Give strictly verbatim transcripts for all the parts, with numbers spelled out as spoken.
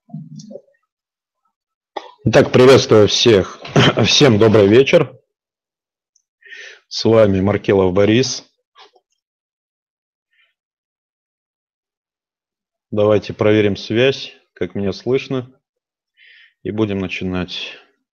Итак, приветствую всех. Всем добрый вечер. С вами Маркелов Борис. Давайте проверим связь, как меня слышно, и будем начинать.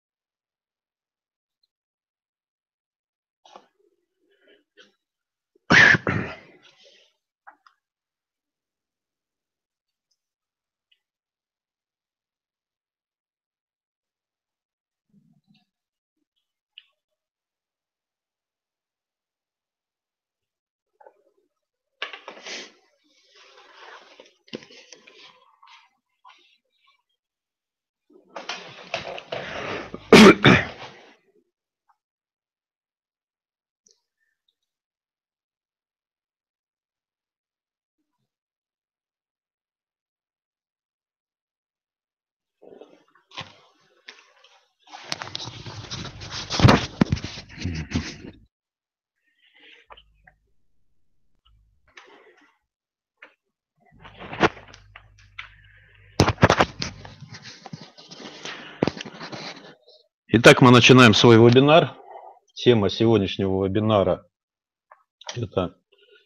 Итак, мы начинаем свой вебинар. Тема сегодняшнего вебинара – это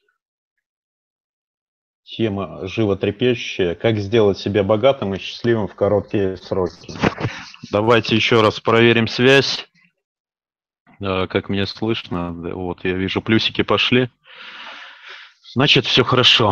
тема животрепещущая: как сделать себя богатым и счастливым в короткие сроки. Давайте еще раз проверим связь. Как меня слышно? Вот, я вижу, плюсики пошли. Значит, все хорошо.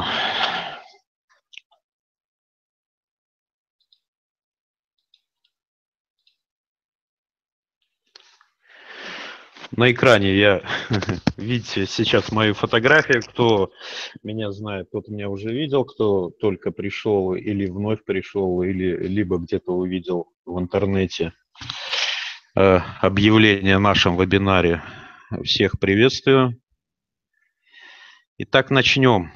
На экране я, видите, сейчас мою фотографию. Кто меня знает, тот меня уже видел. Кто только пришел или вновь пришел, или либо где-то увидел в интернете э, объявление о нашем вебинаре, всех приветствую. Итак, начнем.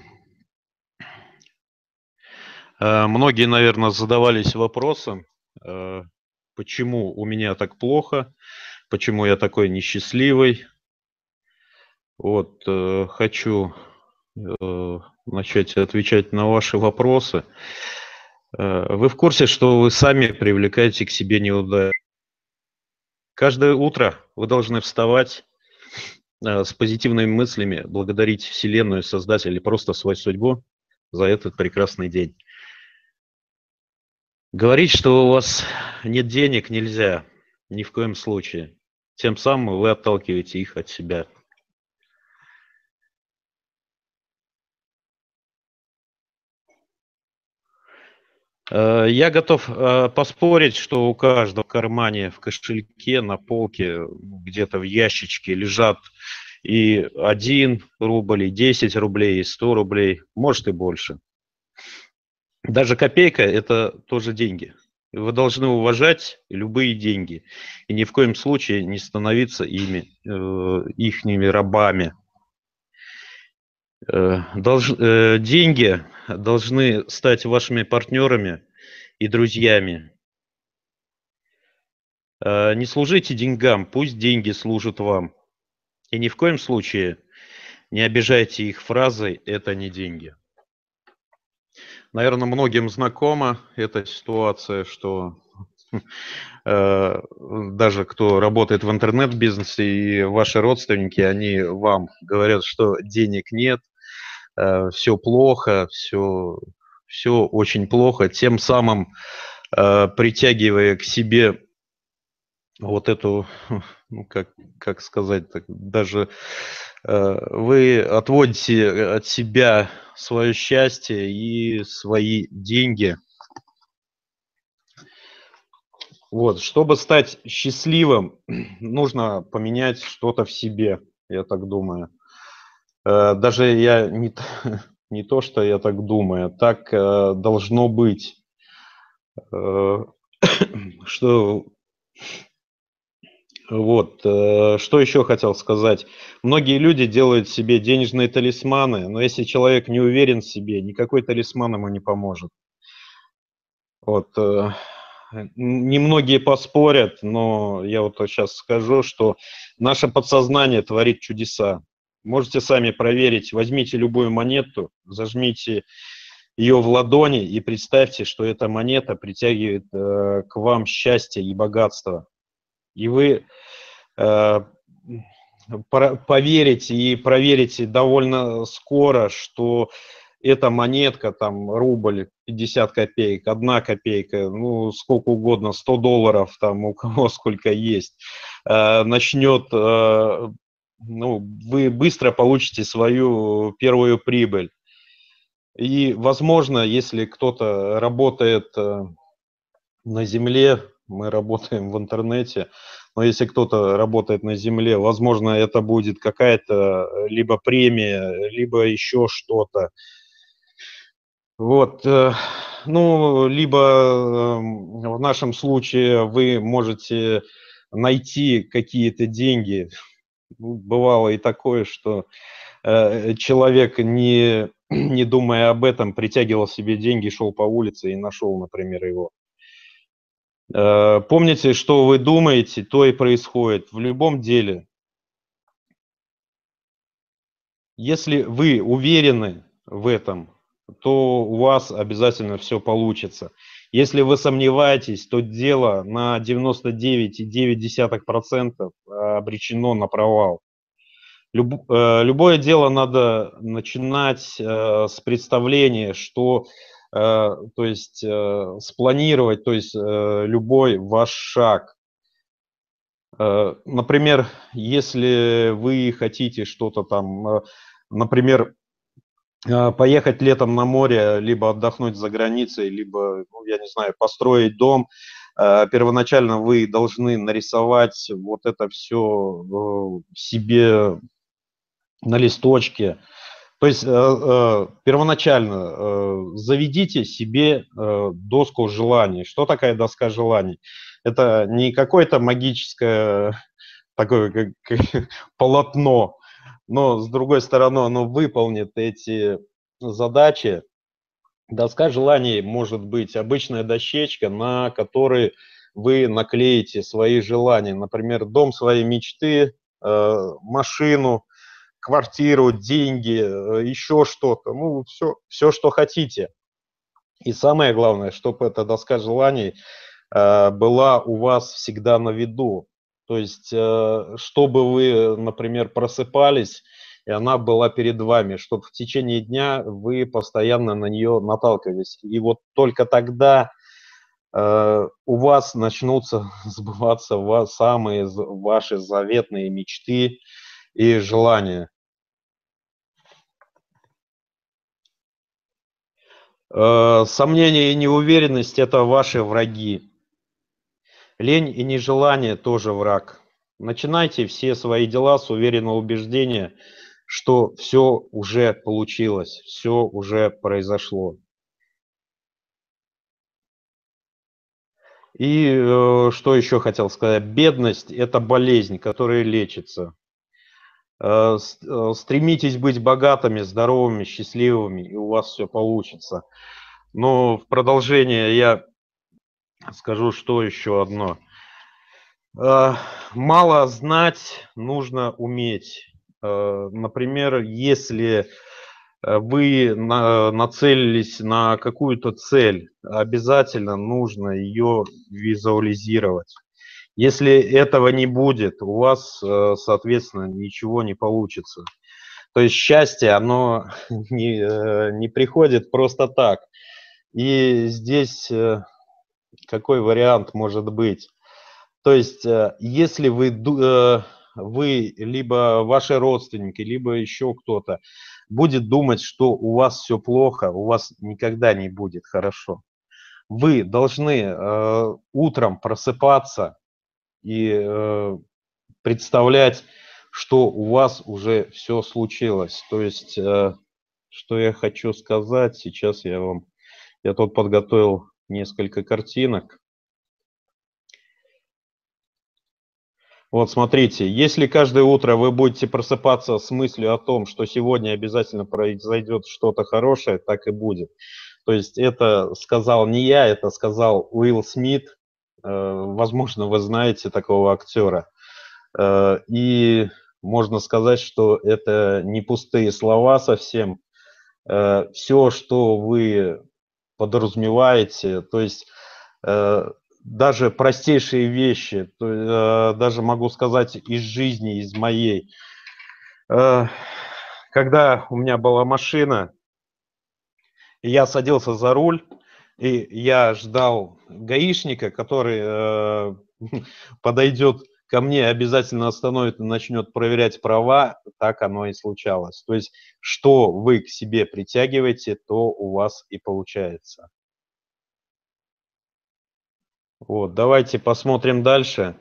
Э, многие, наверное, задавались вопросом, э, почему у меня так плохо, почему я такой несчастливый. Вот, э, хочу э, начать отвечать на ваши вопросы. Э, вы в курсе, что вы сами привлекаете к себе неудачу? Каждое утро вы должны вставать э, с позитивными мыслями, благодарить Вселенную, Создателя, или просто свою судьбу за этот прекрасный день. Говорить, что у вас нет денег, нельзя ни в коем случае. Тем самым вы отталкиваете их от себя. Я готов поспорить, что у каждого в кармане, в кошельке, на полке, где-то в ящичке лежат и один рубль, и десять рублей, и сто рублей, может и больше. Даже копейка – это тоже деньги. Вы должны уважать любые деньги и ни в коем случае не становиться ими, ихними рабами. Долж, э, деньги должны стать вашими партнерами и друзьями. Э, не служите деньгам, пусть деньги служат вам. И ни в коем случае не обижайте их фразой «это не деньги». Наверное, многим знакома эта ситуация, что э, даже кто работает в интернет-бизнесе и ваши родственники, они вам говорят, что денег нет, все плохо, все, все очень плохо, тем самым э, притягивая к себе вот эту, ну, как, как сказать, так, даже э, вы отводите от себя свое счастье и свои деньги. Вот, чтобы стать счастливым, нужно поменять что-то в себе, я так думаю. Э, даже я не... Не то, что я так думаю, так э, должно быть. Э, что вот, э, что еще хотел сказать. Многие люди делают себе денежные талисманы, но если человек не уверен в себе, никакой талисман ему не поможет. Вот, э, немногие поспорят, но я вот сейчас скажу, что наше подсознание творит чудеса. Можете сами проверить, возьмите любую монету, зажмите ее в ладони и представьте, что эта монета притягивает э, к вам счастье и богатство. И вы э, поверите и проверите довольно скоро, что эта монетка, там, рубль, пятьдесят копеек, одна копейка, ну, сколько угодно, сто долларов, там, у кого сколько есть, э, начнет, э, ну, вы быстро получите свою первую прибыль. И, возможно, если кто-то работает э, на земле, мы работаем в интернете, но если кто-то работает на земле, возможно, это будет какая-то либо премия, либо еще что-то. Вот, э, ну, либо э, в нашем случае вы можете найти какие-то деньги. Ну, бывало и такое, что э, человек, не, не думая об этом, притягивал себе деньги, шел по улице и нашел, например, его. Э, помните, что вы думаете, то и происходит в любом деле. Если вы уверены в этом, то у вас обязательно все получится. Если вы сомневаетесь, то дело на девяносто девять и девять десятых процента обречено на провал. Люб, э, любое дело надо начинать э, с представления, что, э, то есть, э, спланировать, то есть, э, любой ваш шаг. Э, например, если вы хотите что-то там, э, например, э, поехать летом на море, либо отдохнуть за границей, либо, ну, я не знаю, построить дом, э, первоначально вы должны нарисовать вот это все себе на листочке. То есть э, э, первоначально э, заведите себе э, доску желаний. Что такая доска желаний? Это не какое-то магическое такое как, как полотно, но с другой стороны оно выполнит эти задачи. Доска желаний может быть обычная дощечка, на которой вы наклеите свои желания. Например, дом своей мечты, э, машину, квартиру, деньги, э, еще что-то, ну, все, все, что хотите. И самое главное, чтобы эта доска желаний э, была у вас всегда на виду. То есть, э, чтобы вы, например, просыпались, и она была перед вами, чтобы в течение дня вы постоянно на нее наталкивались. И вот только тогда э, у вас начнутся сбываться ва- самые з- ваши заветные мечты и желания. Э, сомнения и неуверенность – это ваши враги. Лень и нежелание – тоже враг. Начинайте все свои дела с уверенного убеждения, что все уже получилось, все уже произошло. И э, что еще хотел сказать? Бедность – это болезнь, которая лечится. Э, с- э, стремитесь быть богатыми, здоровыми, счастливыми, и у вас все получится. Но в продолжение я скажу, что еще одно. Э, Мало знать, нужно уметь. Э, Например, если э, вы на- нацелились на какую-то цель, обязательно нужно ее визуализировать. Если этого не будет, у вас, э, соответственно, ничего не получится. То есть счастье, оно не, э, не приходит просто так. И здесь э, какой вариант может быть? То есть, э, если вы, ду- э, вы, либо ваши родственники, либо еще кто-то будет думать, что у вас все плохо, у вас никогда не будет хорошо. Вы должны э, утром просыпаться и э, представлять, что у вас уже все случилось. То есть, э, что я хочу сказать, сейчас я вам, я тут подготовил несколько картинок. Вот смотрите, если каждое утро вы будете просыпаться с мыслью о том, что сегодня обязательно произойдет что-то хорошее, так и будет. То есть это сказал не я, это сказал Уилл Смит. Э, Возможно, вы знаете такого актера. Э, И можно сказать, что это не пустые слова совсем. все, что вы подразумеваете, то есть э, даже простейшие вещи, то, э, даже могу сказать из жизни, из моей. Э, Когда у меня была машина, и я садился за руль, и я ждал гаишника, который э, подойдет ко мне, обязательно остановит и начнет проверять права, так оно и случалось. То есть, что вы к себе притягиваете, то у вас и получается. Вот, давайте посмотрим дальше.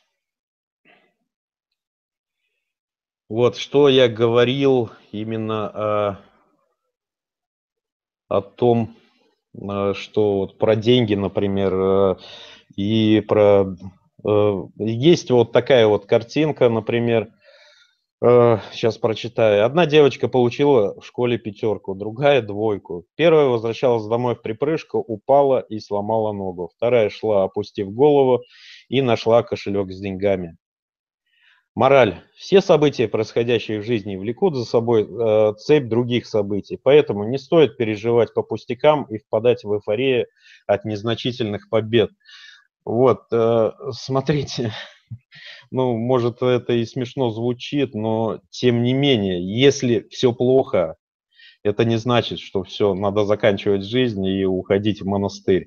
Вот, что я говорил именно о, о том, э, что вот про деньги, например, э, и про... э, Есть вот такая вот картинка, например, сейчас прочитаю. Одна девочка получила в школе пятерку, другая двойку. Первая возвращалась домой в припрыжку, упала и сломала ногу. Вторая шла, опустив голову, и нашла кошелек с деньгами. Мораль. Все события, происходящие в жизни, влекут за собой э, цепь других событий. Поэтому не стоит переживать по пустякам и впадать в эйфорию от незначительных побед. Вот, э, смотрите, ну, может, это и смешно звучит, но тем не менее, если все плохо, это не значит, что все, надо заканчивать жизнь и уходить в монастырь.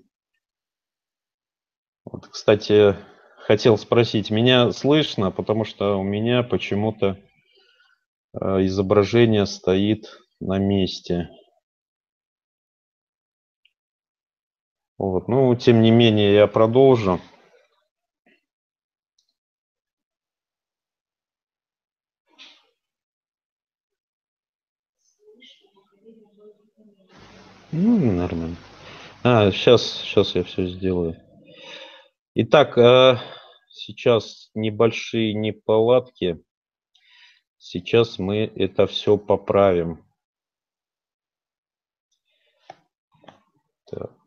Вот, кстати, хотел спросить, меня слышно, потому что у меня почему-то э, изображение стоит на месте. Вот, ну, тем не менее, я продолжу. Ну, нормально. А, сейчас, сейчас я все сделаю. Итак, э, сейчас небольшие неполадки. Сейчас мы это все поправим. Так,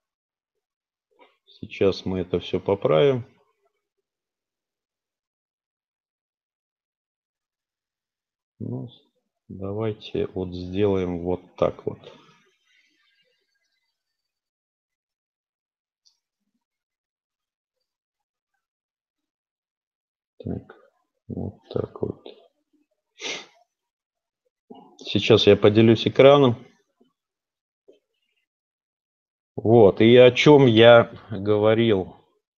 сейчас мы это все поправим. Ну, давайте вот сделаем вот так вот. Так, вот так вот. Сейчас я поделюсь экраном. Вот, и о чем я говорил.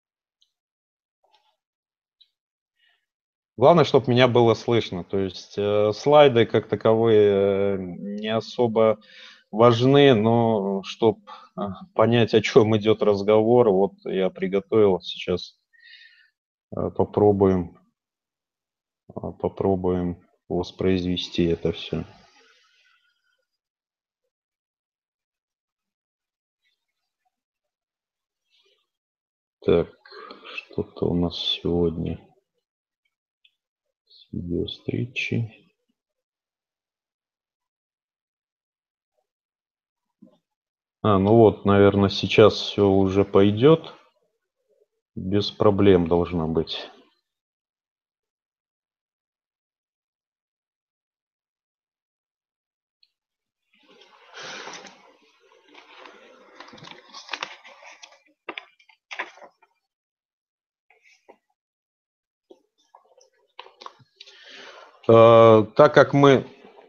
Главное, чтобы меня было слышно. То есть э, слайды как таковые э, не особо важны, но чтобы э, понять, о чем идет разговор, вот я приготовил сейчас. Э, попробуем, э, попробуем воспроизвести это все. Так, что-то у нас сегодня с видеостричи. А, ну вот, наверное, сейчас все уже пойдет. Без проблем должно быть. Э, так как мы,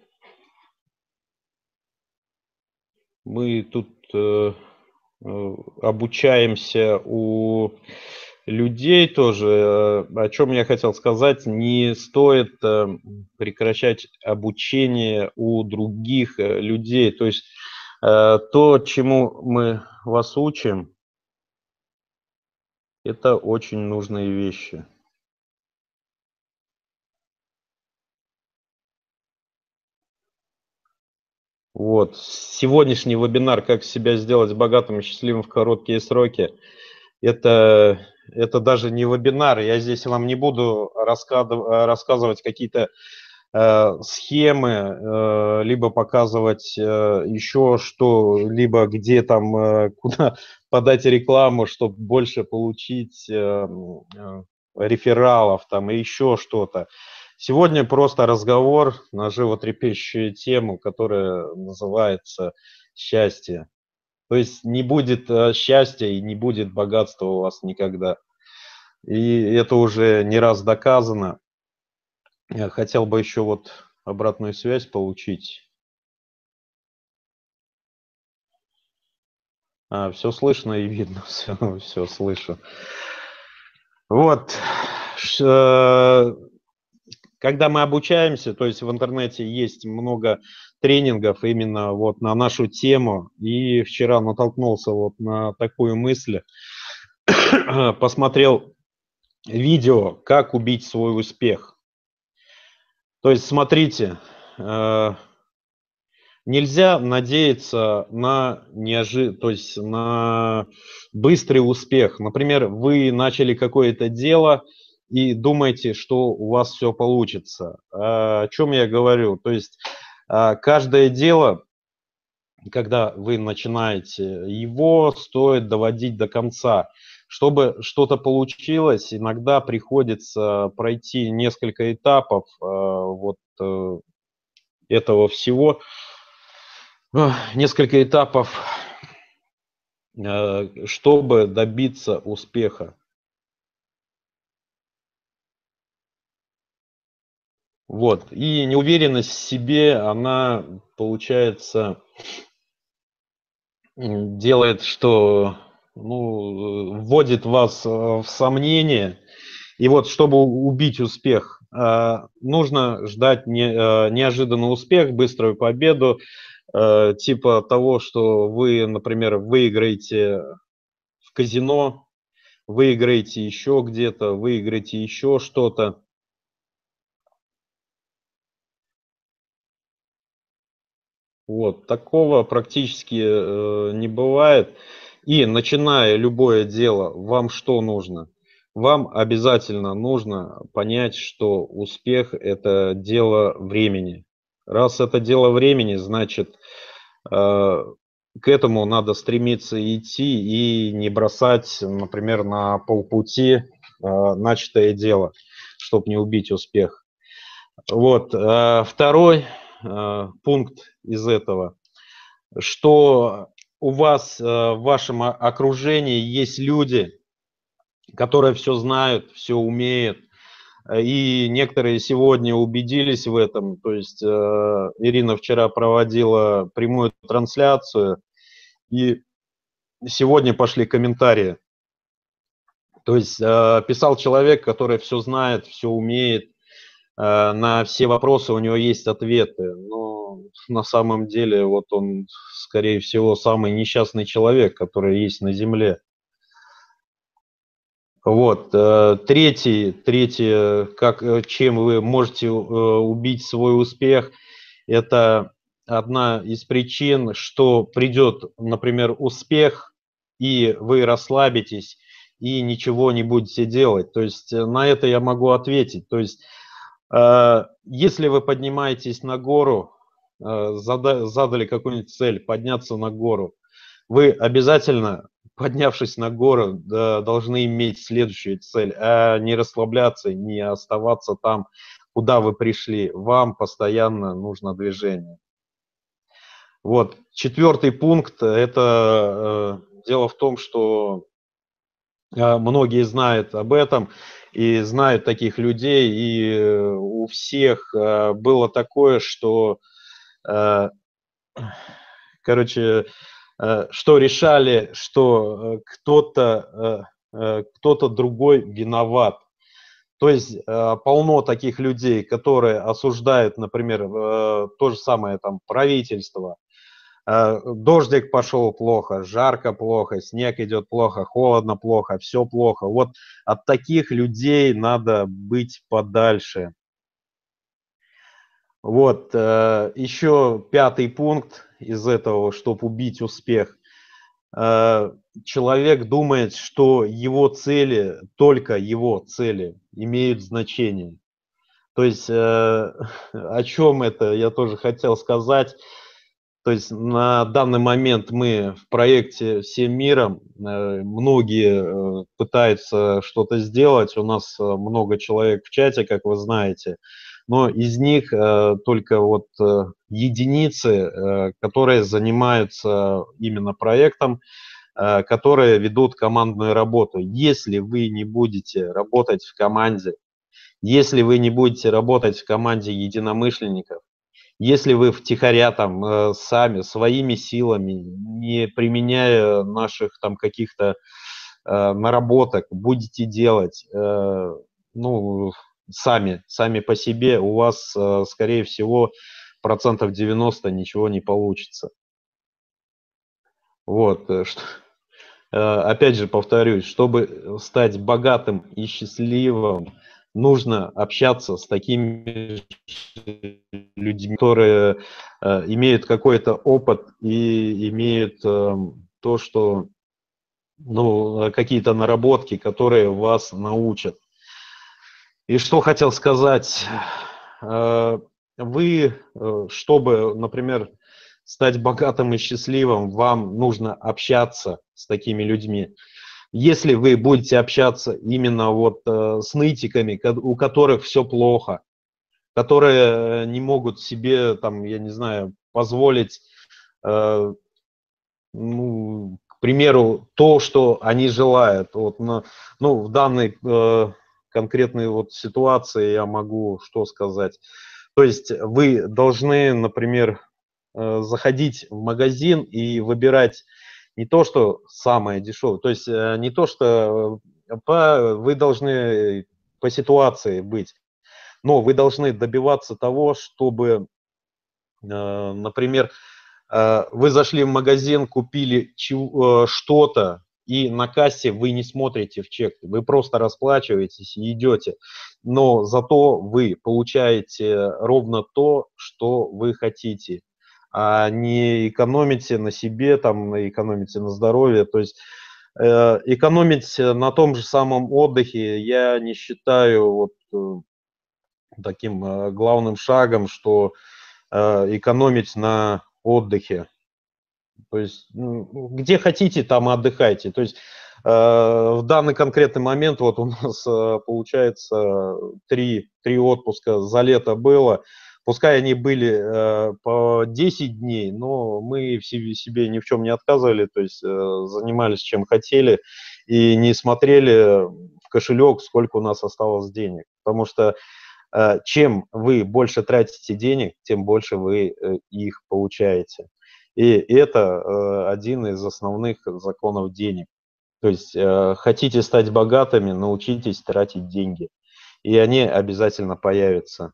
мы тут э, э, обучаемся у людей тоже, э, о чем я хотел сказать, не стоит э, прекращать обучение у других э, людей. То есть э, то, чему мы вас учим, это очень нужные вещи. Вот. Сегодняшний вебинар «Как себя сделать богатым и счастливым в короткие сроки» это, это даже не вебинар. Я здесь вам не буду рассказывать, рассказывать какие-то э, схемы, э, либо показывать э, еще что, либо где там, э, куда подать рекламу, чтобы больше получить э, э, рефералов там и еще что-то. Сегодня просто разговор на животрепещущую тему, которая называется счастье. То есть не будет э, счастья и не будет богатства у вас никогда. И это уже не раз доказано. Я хотел бы еще вот обратную связь получить. А, все слышно и видно, все, все слышу. Вот, ш- э, когда мы обучаемся, то есть в интернете есть много тренингов именно вот на нашу тему, и вчера натолкнулся вот на такую мысль, посмотрел видео «Как убить свой успех». То есть смотрите, э, нельзя надеяться на неожи то есть на быстрый успех. Например, вы начали какое-то дело и думаете, что у вас все получится. А, о чем я говорю? То есть, а, каждое дело, когда вы начинаете, его стоит доводить до конца. Чтобы что-то получилось, иногда приходится пройти несколько этапов, а, вот, э, этого всего. Ах, несколько этапов, э, чтобы добиться успеха. Вот. И неуверенность в себе, она, получается, м, делает, что, ну, э, вводит вас, э, в сомнение. И вот, чтобы у убить успех, а, нужно ждать не э, неожиданный успех, быструю победу, э, типа того, что вы, например, выиграете в казино, выиграете еще где-то, выиграете еще что-то. Вот, такого практически, э, не бывает. И начиная любое дело, вам что нужно? Вам обязательно нужно понять, что успех- это дело времени. Раз это дело времени, значит, э, к этому надо стремиться идти и не бросать, например, на полпути, э, начатое дело, чтобы не убить успех. Вот, э, второй э, пункт из этого, что у вас, э, в вашем о окружении есть люди, которые все знают, все умеют. Э, и некоторые сегодня убедились в этом. То есть, э, Ирина вчера проводила прямую трансляцию, и сегодня пошли комментарии. То есть, э, писал человек, который все знает, все умеет, э, на все вопросы у него есть ответы. Но на самом деле вот он, скорее всего, самый несчастный человек, который есть на земле. Вот, э, третий, третье, как, э, чем вы можете, э, убить свой успех, это одна из причин, что придет, например, успех, и вы расслабитесь, и ничего не будете делать. То есть, э, на это я могу ответить. То есть, э, если вы поднимаетесь на гору, э, зада задали какую-нибудь цель- подняться на гору, вы обязательно, поднявшись на гору, да, должны иметь следующую цель, а не расслабляться, не оставаться там, куда вы пришли. Вам постоянно нужно движение. Вот. Четвертый пункт- это, э, дело в том, что, э, многие знают об этом и знают таких людей, и, э, у всех, э, было такое, что, э, короче, э, что решали, что, э, кто-то, э, э, кто-то другой виноват. То есть, э, полно таких людей, которые осуждают, например, э, то же самое там правительство. Э, дождик пошел плохо, жарко плохо, снег идет плохо, холодно плохо, все плохо. Вот от таких людей надо быть подальше. Вот, э, еще пятый пункт из этого, чтобы убить успех. Э, человек думает, что его цели, только его цели имеют значение. То есть, э, о чем это, я тоже хотел сказать. То есть на данный момент мы в проекте всем миром, э, многие э, пытаются что-то сделать, у нас э, много человек в чате, как вы знаете, но из них э, только вот э, единицы, э, которые занимаются именно проектом, э, которые ведут командную работу. Если вы не будете работать в команде, если вы не будете работать в команде единомышленников, если вы втихаря там э, сами, своими силами, не применяя наших там каких-то э, наработок, будете делать, э, ну, сами, сами по себе, у вас, э, скорее всего, процентов девяносто ничего не получится. Вот, э, что, э, опять же повторюсь, чтобы стать богатым и счастливым, нужно общаться с такими людьми, которые э, имеют какой-то опыт и имеют э, то, что, ну, какие-то наработки, которые вас научат. И что хотел сказать, э, вы, э, чтобы, например, стать богатым и счастливым, вам нужно общаться с такими людьми. Если вы будете общаться именно вот э, с нытиками, у которых все плохо, которые не могут себе, там, я не знаю, позволить, э, ну, к примеру, то, что они желают. Вот, на, ну, в данной э, конкретной вот ситуации я могу что сказать. То есть вы должны, например, э, заходить в магазин и выбирать не то, что самое дешевое, то есть э, не то, что э, по, вы должны по ситуации быть, но вы должны добиваться того, чтобы, э, например, э, вы зашли в магазин, купили чего- э, что-то, и на кассе вы не смотрите в чек, вы просто расплачиваетесь и идете. Но зато вы получаете ровно то, что вы хотите, а не экономите на себе, там, экономите на здоровье. То есть э, экономить на том же самом отдыхе я не считаю вот э, таким э, главным шагом, что э, экономить на отдыхе. То есть ну, где хотите, там и отдыхайте. То есть э, в данный конкретный момент вот у нас э, получается три, три отпуска за лето было. Пускай они были э, по десять дней, но мы в себе, себе ни в чем не отказывали, то есть э, занимались чем хотели и не смотрели в кошелек, сколько у нас осталось денег. Потому что э, чем вы больше тратите денег, тем больше вы э, их получаете. И это э, один из основных законов денег. То есть э, хотите стать богатыми, научитесь тратить деньги, и они обязательно появятся.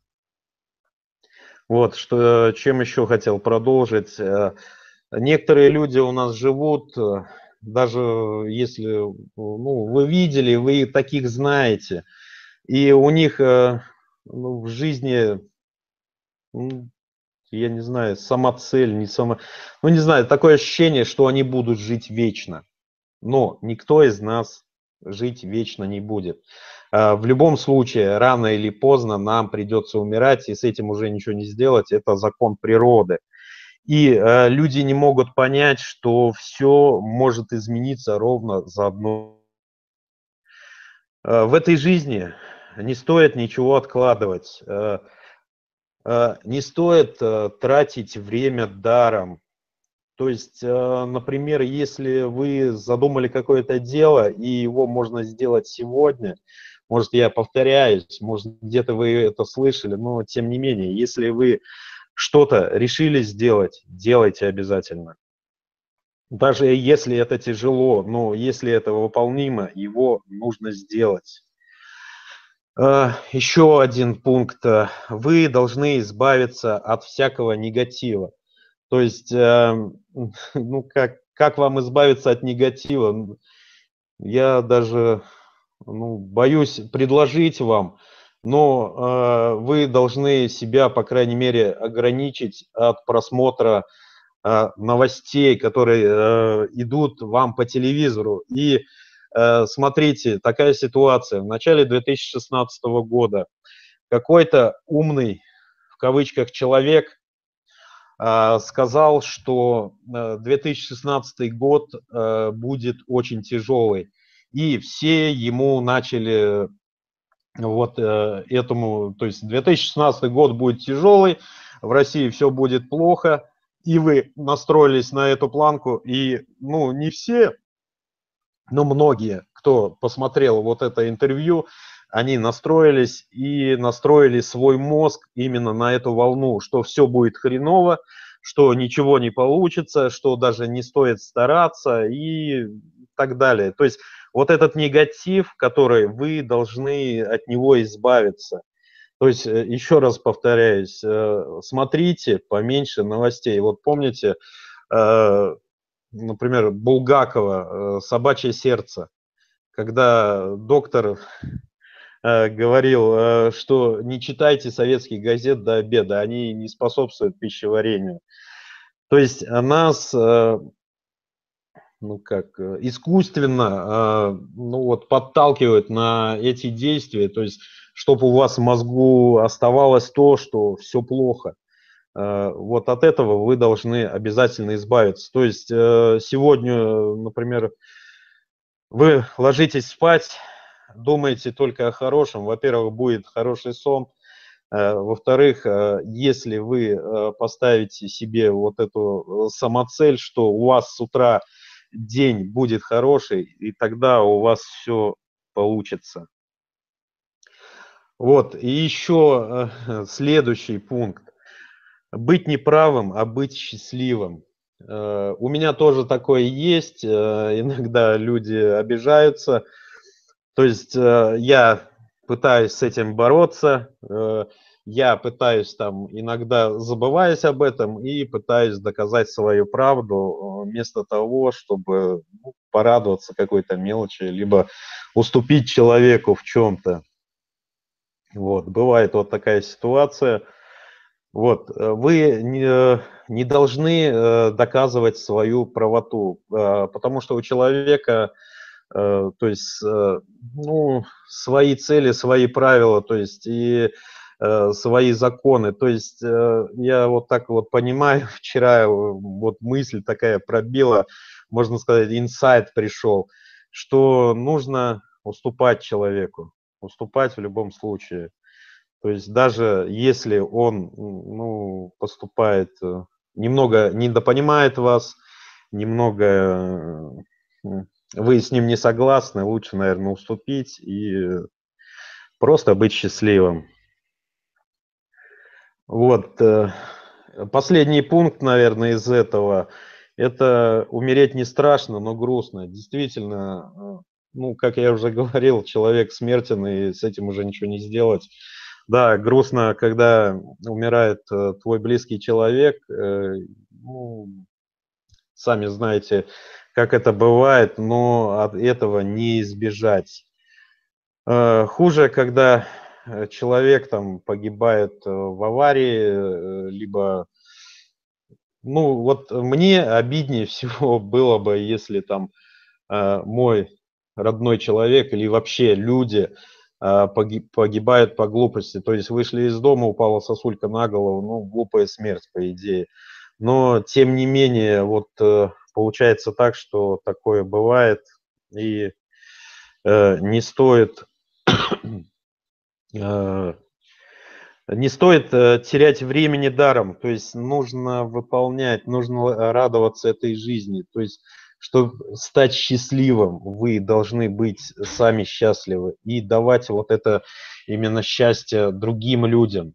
Вот, что, чем еще хотел продолжить. Э, некоторые люди у нас живут, э, даже если ну, вы видели, вы таких знаете, и у них э, ну, в жизни, ну, я не знаю, сама цель, не сама... Ну, не знаю, такое ощущение, что они будут жить вечно. Но никто из нас жить вечно не будет. А, В любом случае, рано или поздно нам придется умирать, и с этим уже ничего не сделать. Это закон природы. И э, люди не могут понять, что все может измениться ровно за одно. Э, в этой жизни не стоит ничего откладывать. Э, э, не стоит э, тратить время даром. То есть, э, например, если вы задумали какое-то дело, и его можно сделать сегодня, может, я повторяюсь, может, где-то вы это слышали, но тем не менее, если вы что-то решили сделать, делайте обязательно. Даже если это тяжело, но если это выполнимо, его нужно сделать. Э, Еще один пункт. э, Вы должны избавиться от всякого негатива. То есть, э, ну, как, как вам избавиться от негатива? Н- Я даже ну, боюсь предложить вам, но э, вы должны себя, по крайней мере, ограничить от просмотра э, новостей, которые э, идут вам по телевизору. И э, смотрите, такая ситуация. В начале две тысячи шестнадцатого года какой-то умный, в кавычках, человек сказал, что две тысячи шестнадцатый год будет очень тяжелый. И все ему начали вот этому, то есть две тысячи шестнадцатый год будет тяжелый, в России все будет плохо, и вы настроились на эту планку, и, ну, не все, но многие, кто посмотрел вот это интервью, они настроились и настроили свой мозг именно на эту волну, что все будет хреново, что ничего не получится, что даже не стоит стараться и так далее. То есть вот этот негатив, который вы должны от него избавиться. То есть, еще раз повторяюсь, смотрите поменьше новостей. Вот помните, например, Булгакова «Собачье сердце», когда доктор говорил, что не читайте советских газет до обеда, они не способствуют пищеварению. То есть нас, ну как, искусственно, ну вот подталкивают на эти действия, то есть чтобы у вас в мозгу оставалось то, что все плохо. Вот от этого вы должны обязательно избавиться. То есть сегодня, например, вы ложитесь спать, думаете только о хорошем. Во-первых, будет хороший сон. Во-вторых, если вы поставите себе вот эту самоцель, что у вас с утра день будет хороший, и тогда у вас все получится. Вот, и еще следующий пункт. Быть не правым, а быть счастливым. У меня тоже такое есть. Иногда люди обижаются. То есть я пытаюсь с этим бороться. Я пытаюсь там, иногда забываясь об этом, и пытаюсь доказать свою правду, вместо того, чтобы, ну, порадоваться какой-то мелочи, либо уступить человеку в чем-то. Вот, бывает вот такая ситуация. Вот, вы не, не должны доказывать свою правоту, потому что у человека, то есть, ну, свои цели, свои правила, то есть и свои законы. То есть я вот так вот понимаю, вчера вот мысль такая пробила, можно сказать, инсайт пришел, что нужно уступать человеку, уступать в любом случае. То есть даже если он, ну, поступает, немного недопонимает вас, немного вы с ним не согласны, лучше, наверное, уступить и просто быть счастливым. Вот. Последний пункт, наверное, из этого – это умереть не страшно, но грустно. Действительно, ну, как я уже говорил, человек смертен, и с этим уже ничего не сделать. Да, грустно, когда умирает твой близкий человек. Ну, сами знаете, как это бывает, но от этого не избежать. Хуже, когда человек там погибает в аварии, либо, ну, вот мне обиднее всего было бы, если там мой родной человек или вообще люди погибают по глупости. То есть вышли из дома, упала сосулька на голову, ну, глупая смерть, по идее. Но, тем не менее, вот получается так, что такое бывает, и не стоит, не стоит терять времени даром. То есть нужно выполнять, нужно радоваться этой жизни. То есть, чтобы стать счастливым, вы должны быть сами счастливы и давать вот это именно счастье другим людям.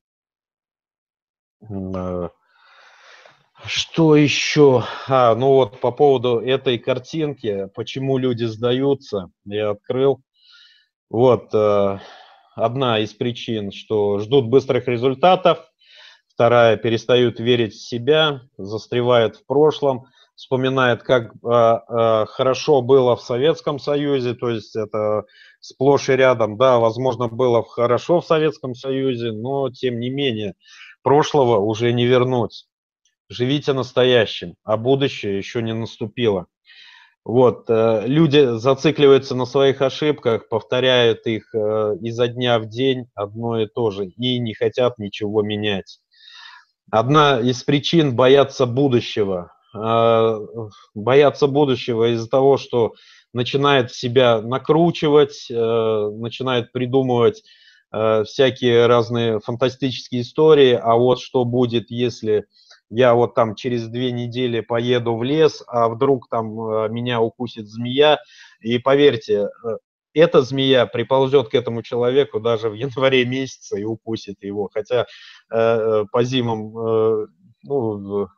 Что еще? А, ну вот по поводу этой картинки, почему люди сдаются, я открыл. Вот одна из причин, что ждут быстрых результатов. Вторая, перестают верить в себя, застревают в прошлом, вспоминают, как э, э, хорошо было в Советском Союзе, то есть это сплошь и рядом. Да, возможно, было хорошо в Советском Союзе, но тем не менее прошлого уже не вернуть. Живите настоящим, а будущее еще не наступило. Вот, э, люди зацикливаются на своих ошибках, повторяют их э, изо дня в день одно и то же и не хотят ничего менять. Одна из причин бояться будущего. Э, бояться будущего из-за того, что начинает себя накручивать, э, начинает придумывать э, всякие разные фантастические истории. А вот что будет, если я вот там через две недели поеду в лес, а вдруг там э, меня укусит змея. И поверьте, э, эта змея приползет к этому человеку даже в январе месяце и укусит его. Хотя э, по зимам э, ну,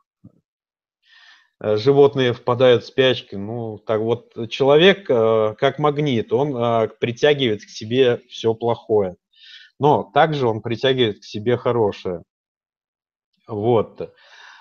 э, животные впадают в спячку. Ну, так вот, человек, э, как магнит, он э, притягивает к себе все плохое, но также он притягивает к себе хорошее. Вот.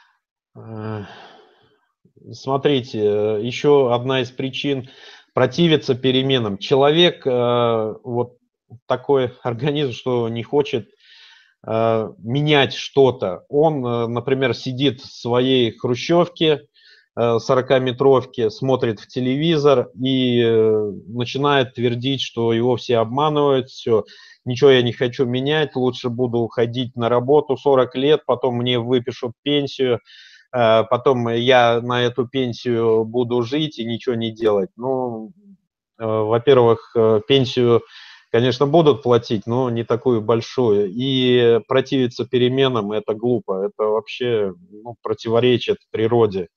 Э, Смотрите, э, еще одна из причин противиться переменам. Человек, э, вот такой организм, что не хочет э, менять что-то. Он, э, например, сидит в своей хрущевке, э, сорокаметровке, смотрит в телевизор и э, начинает твердить, что его все обманывают, все, ничего я не хочу менять, лучше буду уходить на работу сорок лет, потом мне выпишут пенсию, э, потом я на эту пенсию буду жить и ничего не делать. Ну, э, во-первых, э, пенсию, конечно, будут платить, но не такую большую. И противиться переменам – это глупо, это вообще ну, противоречит природе.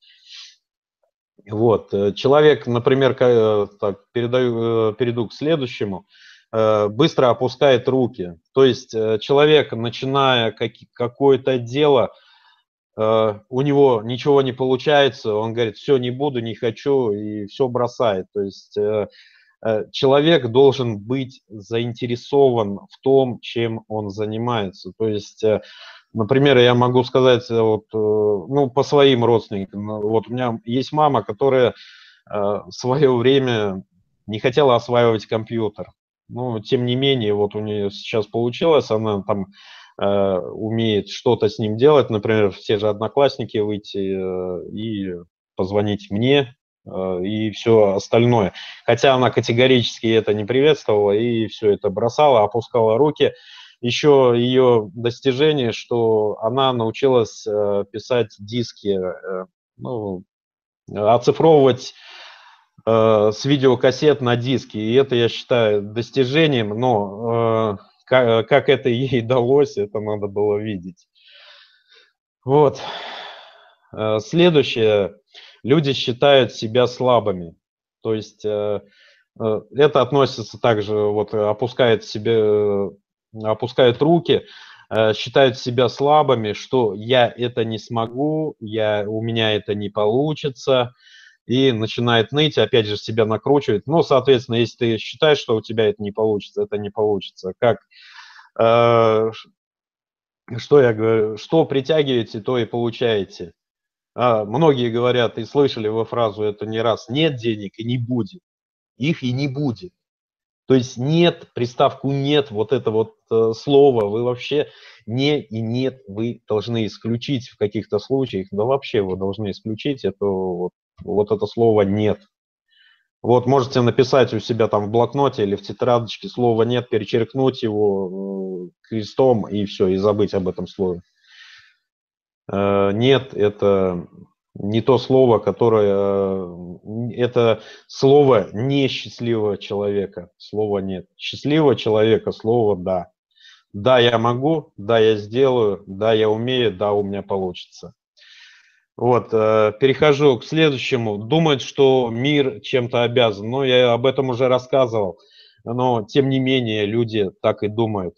Вот. э, Человек, например, ка- э, так, передаю, э, перейду к следующему, э, быстро опускает руки. То есть э, человек, начиная каки- какое-то дело, э, у него ничего не получается, он говорит, все, не буду, не хочу, и все бросает. То есть э, э, человек должен быть заинтересован в том, чем он занимается. То есть, э, например, я могу сказать, э, вот, э, ну, по своим родственникам, ну, вот у меня есть мама, которая э, в свое время не хотела осваивать компьютер. Но, тем не менее, вот у нее сейчас получилось, она там э, умеет что-то с ним делать, например, в те же Одноклассники выйти э, и позвонить мне, э, и все остальное. Хотя она категорически это не приветствовала и все это бросала, опускала руки. Еще ее достижение, что она научилась э, писать диски, э, ну, оцифровывать э, с видеокассет на диски. И это я считаю достижением, но э, как, как это ей далось, это надо было видеть. Вот. Э, Следующее. Люди считают себя слабыми. То есть э, э, это относится также, вот опускают себе, э, опускают руки, э, считают себя слабыми, что я это не смогу, я, у меня это не получится, и начинает ныть, опять же себя накручивает. Ну, соответственно, если ты считаешь, что у тебя это не получится, это не получится. Как, э, что я говорю, что притягиваете, то и получаете. А, многие говорят, и слышали вы фразу это не раз, нет денег и не будет. Их и не будет. То есть нет, приставку нет, вот это вот э, слово вы вообще не и нет, вы должны исключить в каких-то случаях, да вообще вы должны исключить это вот, вот это слово нет. Вот можете написать у себя там в блокноте или в тетрадочке слово нет, перечеркнуть его э, крестом и все, и забыть об этом слове. Э, Нет, это не то слово, которое... э, Это слово несчастливого человека. Слова нет. Счастливого человека слово «да». Да, я могу, да, я сделаю, да, я умею, да, у меня получится. Вот, э, перехожу к следующему. Думать, что мир чем-то обязан. Ну, я об этом уже рассказывал, но тем не менее люди так и думают.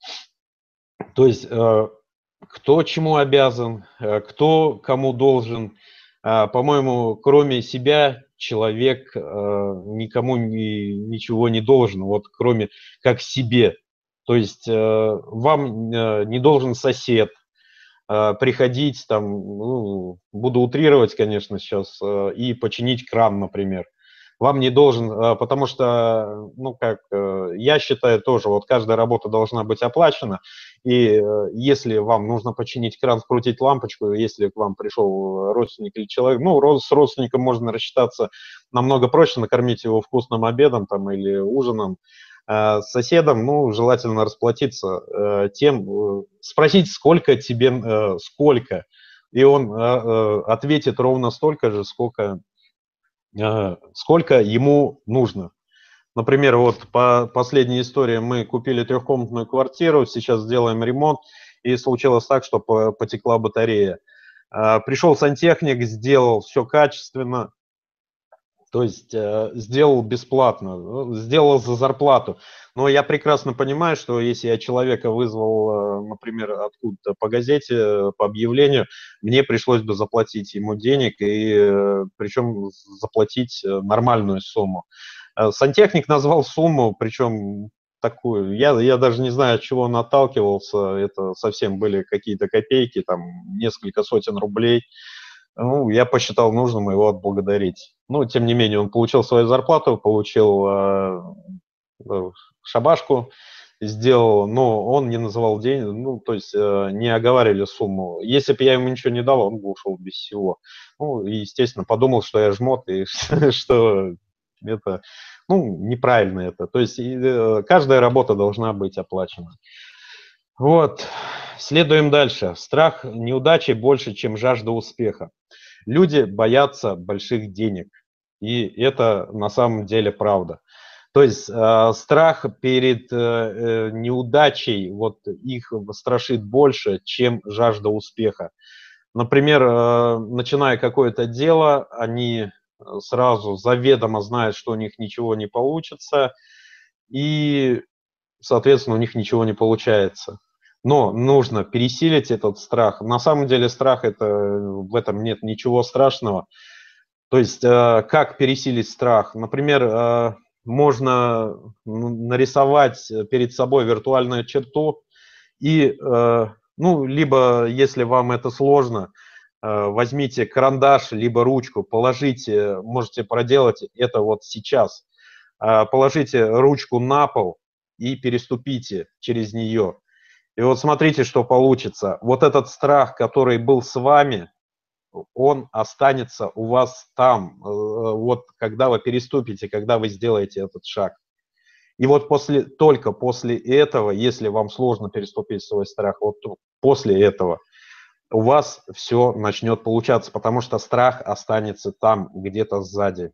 То есть э, кто чему обязан, э, кто кому должен. А, По-моему, кроме себя человек э, никому ни- ничего не должен, вот кроме как себе. То есть э, вам э, не должен сосед э, приходить, там, ну, буду утрировать, конечно, сейчас, э, и починить кран, например. Вам не должен, э, потому что, ну, как, э, я считаю тоже, вот каждая работа должна быть оплачена, и э, если вам нужно починить кран, вкрутить лампочку, если к вам пришел родственник или человек, ну, род- с родственником можно рассчитаться намного проще, накормить его вкусным обедом там или ужином, А с соседом, ну, желательно расплатиться э, тем, э, спросить, сколько тебе, э, сколько, и он э, э, ответит ровно столько же, сколько, э, сколько ему нужно. Например, вот по последней истории мы купили трехкомнатную квартиру, сейчас делаем ремонт, и случилось так, что по- потекла батарея. А, Пришел сантехник, сделал все качественно, то есть э, сделал бесплатно, э, сделал за зарплату. Но я прекрасно понимаю, что если я человека вызвал, э, например, откуда-то по газете, э, по объявлению, мне пришлось бы заплатить ему денег, и э, причем заплатить э, нормальную сумму. Э, Сантехник назвал сумму, причем такую, я, я даже не знаю, от чего он отталкивался, это совсем были какие-то копейки, там несколько сотен рублей. Ну, я посчитал нужным его отблагодарить. Ну, тем не менее, он получил свою зарплату, получил э, э, шабашку, сделал, но он не называл деньги, ну, то есть э, не оговаривали сумму. Если бы я ему ничего не дал, он бы ушел без всего. Ну, и, естественно, подумал, что я жмот, и что это, ну, неправильно это. То есть э, каждая работа должна быть оплачена. Вот, следуем дальше. Страх неудачи больше, чем жажда успеха. Люди боятся больших денег, и это на самом деле правда. То есть э, страх перед э, э, неудачей, вот их страшит больше, чем жажда успеха. Например, э, начиная какое-то дело, они э, сразу заведомо знают, что у них ничего не получится, и, соответственно, у них ничего не получается. Но нужно пересилить этот страх. На самом деле страх это, в этом нет ничего страшного. То есть, э, как пересилить страх? Например, э, можно н- нарисовать перед собой виртуальную черту и, э, ну, либо, если вам это сложно, э, возьмите карандаш, либо ручку, положите, можете проделать это вот сейчас. Э, Положите ручку на пол и переступите через нее. И вот смотрите, что получится. Вот этот страх, который был с вами, он останется у вас там, э, вот когда вы переступите, когда вы сделаете этот шаг. И вот после, только после этого, если вам сложно переступить свой страх, вот после этого у вас все начнет получаться, потому что страх останется там, где-то сзади.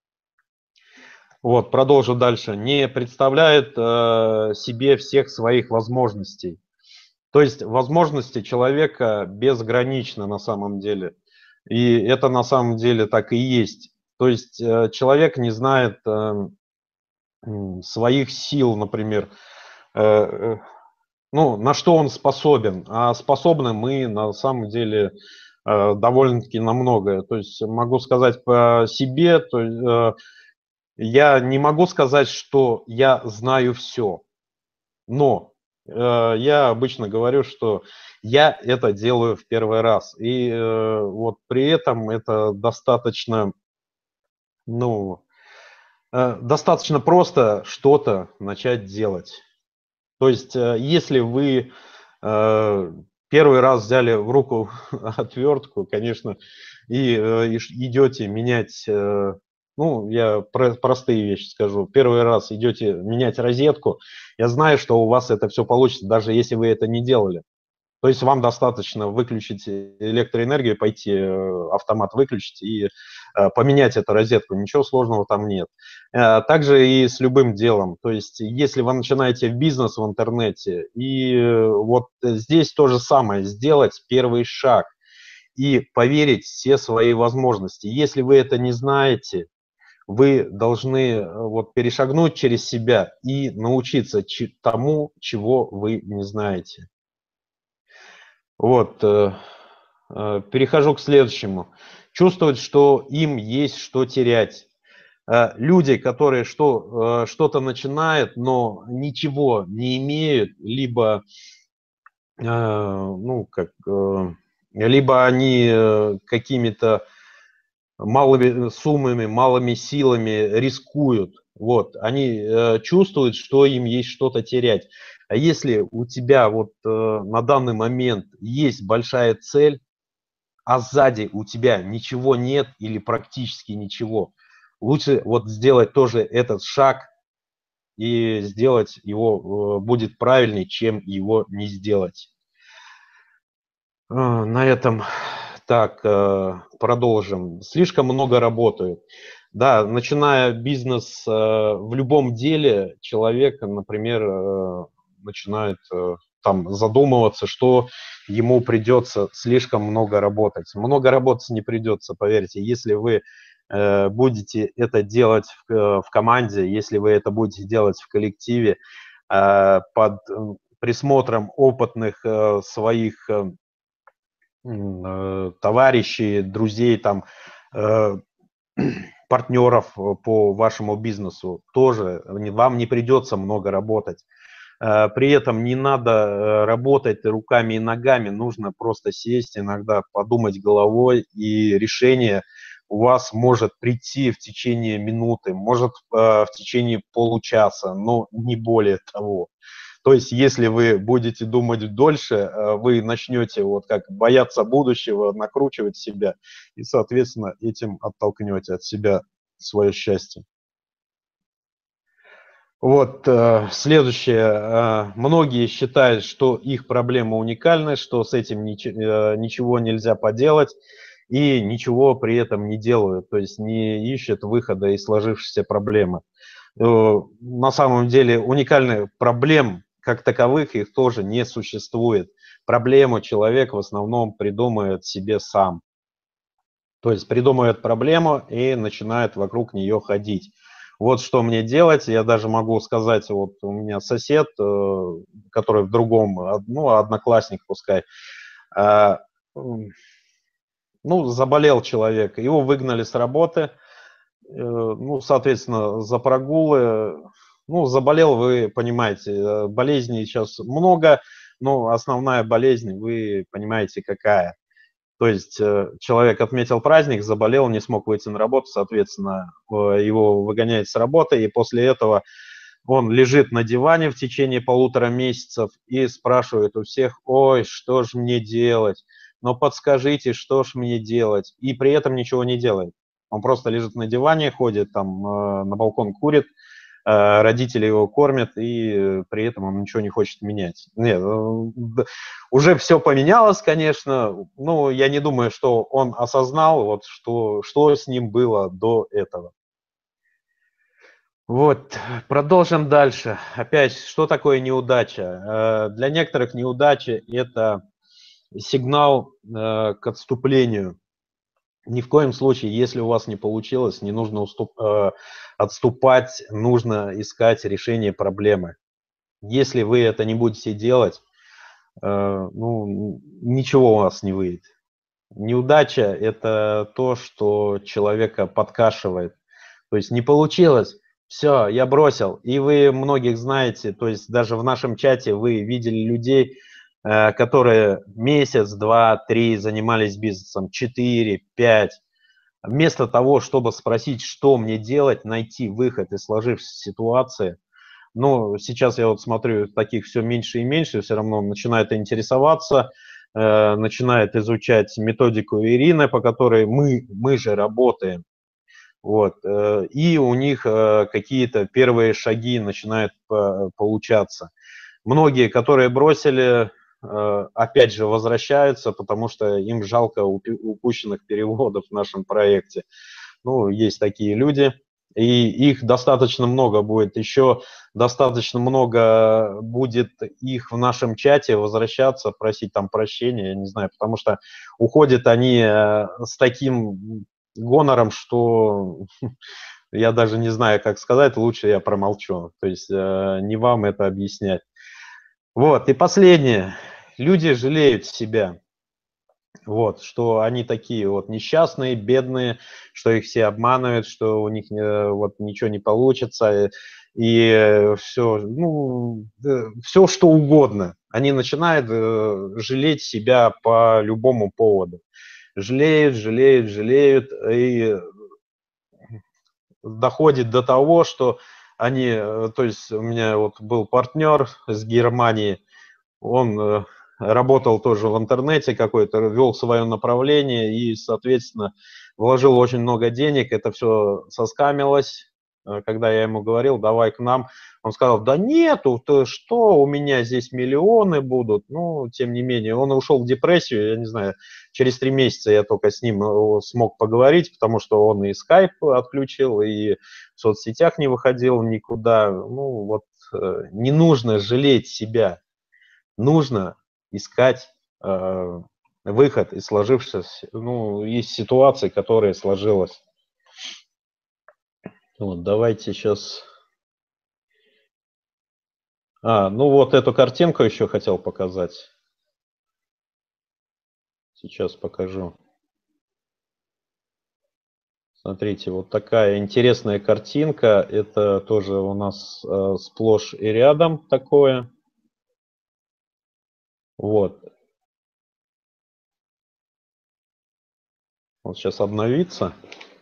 Вот, продолжу дальше. Не представляет э, себе всех своих возможностей. То есть возможности человека безграничны на самом деле. И это на самом деле так и есть. То есть э, человек не знает э, своих сил, например, э, э, ну, на что он способен. А способны мы на самом деле э, довольно-таки на многое. То есть могу сказать по себе, то, э, я не могу сказать, что я знаю все. Но э, я обычно говорю, что я это делаю в первый раз. И э, вот при этом это достаточно, ну, э, достаточно просто что-то начать делать. То есть, э, если вы э, первый раз взяли в руку отвертку, конечно, и э, иш- идете менять, э, ну, я про- простые вещи скажу. Первый раз идете менять розетку, я знаю, что у вас это все получится, даже если вы это не делали. То есть вам достаточно выключить электроэнергию, пойти э, автомат выключить и э, поменять эту розетку. Ничего сложного там нет. Э, Также и с любым делом. То есть если вы начинаете бизнес в интернете, и э, вот здесь то же самое, сделать первый шаг и поверить в все свои возможности. Если вы это не знаете, вы должны э, вот перешагнуть через себя и научиться чи- тому, чего вы не знаете. Вот, э, э, перехожу к следующему. Чувствовать, что им есть что терять. Э, Люди, которые что, э, что-то начинают, но ничего не имеют, либо, э, ну, как, э, либо они э, какими-то малыми суммами, малыми силами рискуют. Вот, они э, чувствуют, что им есть что-то терять. А если у тебя вот э, на данный момент есть большая цель, а сзади у тебя ничего нет или практически ничего, лучше вот сделать тоже этот шаг и сделать его э, будет правильнее, чем его не сделать. Э, На этом так, э, продолжим. Слишком много работают. Да, начиная бизнес э, в любом деле, человек, например, э, начинает э, там задумываться, что ему придется слишком много работать. Много работать не придется, поверьте. Если вы э, будете это делать в, э, в команде, если вы это будете делать в коллективе, э, под э, присмотром опытных э, своих э, м, э, товарищей, друзей, там, э, партнеров э, по вашему бизнесу, тоже не- вам не придется много работать. Э, При этом не надо э, работать руками и ногами, нужно просто сесть, иногда подумать головой, и решение у вас может прийти в течение минуты, может э, в течение получаса, но не более того. То есть, если вы будете думать дольше, э, вы начнете вот как бояться будущего, накручивать себя, и, соответственно, этим оттолкнете от себя свое счастье. Вот, э, следующее. Э, многие считают, что их проблема уникальна, что с этим нич- э, ничего нельзя поделать, и ничего при этом не делают, то есть не ищут выхода из сложившейся проблемы. Э, На самом деле уникальных проблем как таковых их тоже не существует. Проблему человек в основном придумает себе сам. То есть придумывает проблему и начинает вокруг нее ходить. Вот что мне делать, я даже могу сказать, вот у меня сосед, э, который в другом, од- ну, одноклассник пускай, а, м, ну, заболел человек, его выгнали с работы, э, ну, соответственно, за прогулы, ну, заболел, вы понимаете, э, болезней сейчас много, но основная болезнь, вы понимаете, какая. То есть э, человек отметил праздник, заболел, не смог выйти на работу, соответственно, э, его выгоняют с работы, и после этого он лежит на диване в течение полутора месяцев и спрашивает у всех: ой, что ж мне делать? Ну подскажите, что ж мне делать? И при этом ничего не делает. Он просто лежит на диване, ходит там э, на балкон, курит, э, родители его кормят, и э, при этом он ничего не хочет менять. Нет, э, д- уже все поменялось, конечно. Ну, я не думаю, что он осознал, вот, что, что с ним было до этого. Вот, продолжим дальше. Опять, что такое неудача? Э, Для некоторых неудача – это сигнал э, к отступлению. Ни в коем случае, если у вас не получилось, не нужно уступ, э, отступать, нужно искать решение проблемы. Если вы это не будете делать, э, ну, ничего у вас не выйдет. Неудача – это то, что человека подкашивает. То есть не получилось, все, я бросил. И вы многих знаете, то есть даже в нашем чате вы видели людей, э, которые месяц, два, три занимались бизнесом, четыре, пять. Вместо того, чтобы спросить, что мне делать, найти выход из сложившейся ситуации. Но сейчас я вот смотрю, таких все меньше и меньше, все равно начинает интересоваться, э, начинает изучать методику Ирины, по которой мы, мы же работаем. Вот, э, и у них э, какие-то первые шаги начинают по- получаться. Многие, которые бросили, э, опять же возвращаются, потому что им жалко упи- упущенных переводов в нашем проекте. Ну, есть такие люди, и их достаточно много будет. Еще достаточно много будет их в нашем чате возвращаться, просить там прощения, я не знаю, потому что уходят они э, с таким гонором, что я даже не знаю, как сказать, лучше я промолчу. То есть э, не вам это объяснять. Вот, и последнее. Люди жалеют себя. Вот, что они такие вот несчастные, бедные, что их все обманывают, что у них э, вот ничего не получится, и все, ну, все что угодно. Они начинают э, жалеть себя по любому поводу. Жалеют, жалеют, жалеют, и доходит до того, что они, э, то есть у меня вот был партнер с Германии, он э, работал тоже в интернете какой-то, вел свое направление и, соответственно, вложил очень много денег, это все соскамилось, э, когда я ему говорил, давай к нам, он сказал, да нету, ты что, у меня здесь миллионы будут. Ну, тем не менее, он ушел в депрессию, я не знаю, через три месяца я только с ним э, смог поговорить, потому что он и скайп отключил, и в соцсетях не выходил никуда. Ну, вот э, не нужно жалеть себя, нужно искать э, выход из сложившейся, ну, из ситуации, которая сложилась. Вот, давайте сейчас... А, ну вот эту картинку еще хотел показать. Сейчас покажу. Смотрите, вот такая интересная картинка. Это тоже у нас э, сплошь и рядом такое. Вот. Вот сейчас обновится.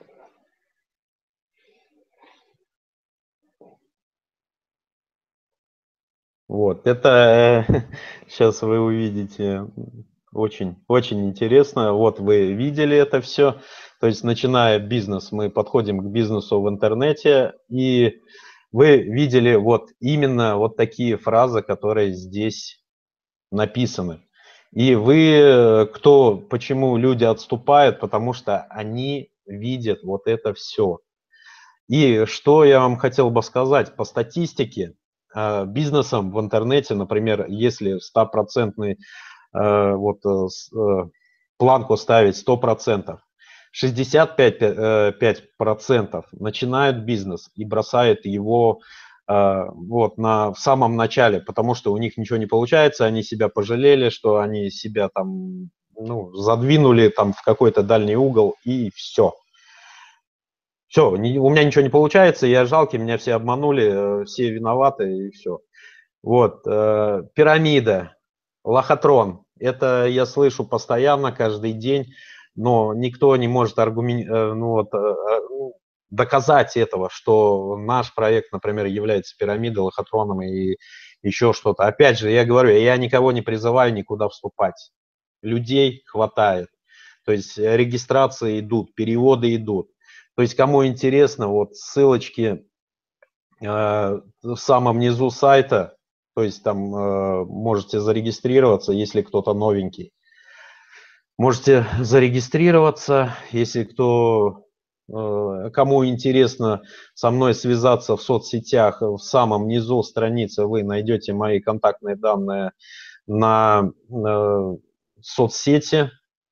Вот, это э, сейчас вы увидите очень, очень интересно. Вот вы видели это все. То есть, начиная бизнес, мы подходим к бизнесу в интернете, и вы видели вот именно вот такие фразы, которые здесь написаны. И вы, э, кто, почему люди отступают, потому что они видят вот это все. И что я вам хотел бы сказать, по статистике, э, бизнесом в интернете, например, если стопроцентный э, вот, э, с- э, планку ставить сто процентов, шестьдесят пять э, пять процентов начинают бизнес и бросают его э, вот на, в самом начале, потому что у них ничего не получается, они себя пожалели, что они себя там ну, задвинули там в какой-то дальний угол, и все. Все, у меня ничего не получается, я жалкий, меня все обманули, э, все виноваты, и все. Вот, э, пирамида, лохотрон. Это я слышу постоянно, каждый день, но никто не может аргумен... э, ну, вот, э, э, ну, доказать этого, что наш проект, например, является пирамидой, лохотроном и еще что-то. Опять же, я говорю, я никого не призываю никуда вступать. Людей хватает. То есть э, регистрации идут, переводы идут. То есть кому интересно, вот ссылочки э, в самом низу сайта, то есть там э, можете зарегистрироваться, если кто-то новенький. Можете зарегистрироваться, если кто, э, кому интересно со мной связаться в соцсетях, в самом низу страницы вы найдете мои контактные данные на э, соцсети.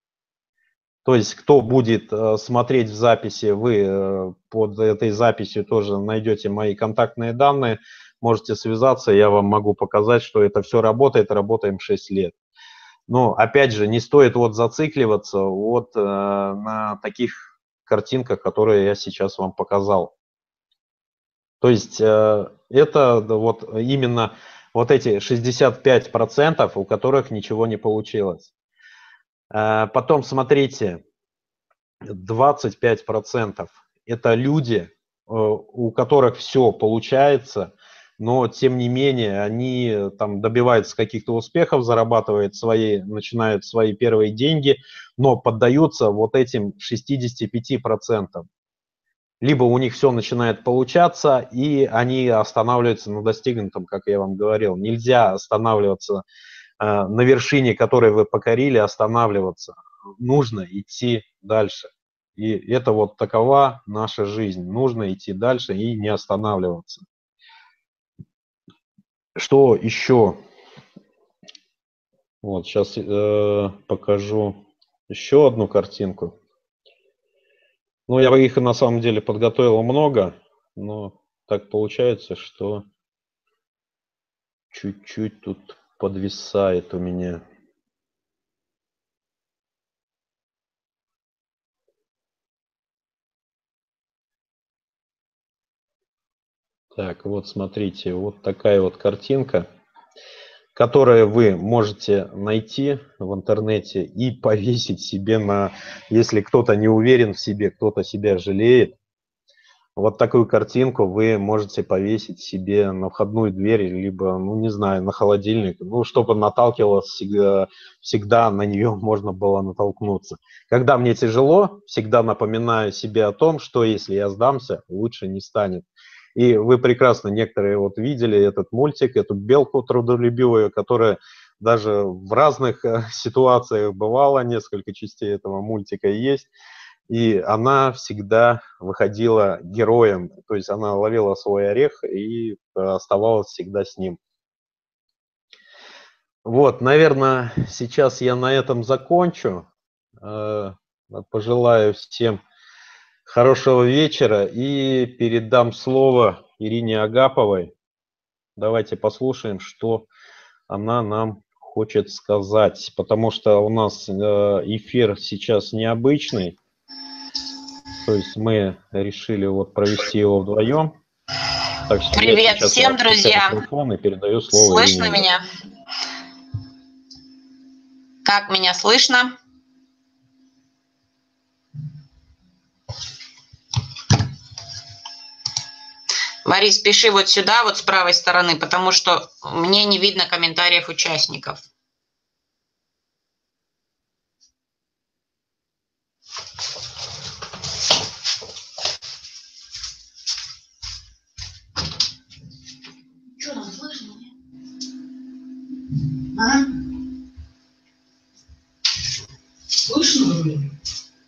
То есть, кто будет э, смотреть в записи, вы э, под этой записью тоже найдете мои контактные данные, можете связаться, я вам могу показать, что это все работает, работаем шесть лет. Но, опять же, не стоит вот зацикливаться вот э, на таких картинках, которые я сейчас вам показал. То есть, э, это вот именно вот эти шестьдесят пять процентов, у которых ничего не получилось. Э, потом, смотрите, двадцать пять процентов это люди, э, у которых все получается, но тем не менее они там добиваются каких-то успехов, зарабатывают свои, начинают свои первые деньги, но поддаются вот этим шестидесяти пяти процентам. Либо у них все начинает получаться, и они останавливаются на достигнутом, как я вам говорил. Нельзя останавливаться э, на вершине, которой вы покорили, останавливаться. Нужно идти дальше. И это вот такова наша жизнь. Нужно идти дальше и не останавливаться. Что еще? Вот сейчас э, покажу еще одну картинку. Ну, я их на самом деле подготовил много, но так получается, что чуть-чуть тут подвисает у меня. Так, вот смотрите, вот такая вот картинка, которые вы можете найти в интернете и повесить себе на, если кто-то не уверен в себе, кто-то себя жалеет, вот такую картинку вы можете повесить себе на входную дверь, либо, ну, не знаю, на холодильник, ну, чтобы наталкивалось всегда, всегда на нее можно было натолкнуться. Когда мне тяжело, всегда напоминаю себе о том, что если я сдамся, лучше не станет. И вы прекрасно, некоторые вот видели этот мультик, эту белку трудолюбивую, которая даже в разных ситуациях бывала, несколько частей этого мультика есть, и она всегда выходила героем, то есть она ловила свой орех и оставалась всегда с ним. Вот, наверное, сейчас я на этом закончу. Пожелаю всем хорошего вечера и передам слово Ирине Агаповой. Давайте послушаем, что она нам хочет сказать, потому что у нас эфир сейчас необычный, то есть мы решили вот провести его вдвоем. Так что Привет всем, друзья! Микрофон и передаю слово Слышно Ирине. меня? Как меня слышно? Борис, пиши вот сюда, вот с правой стороны, потому что мне не видно комментариев участников. Что там слышно? А? Слышно, блин?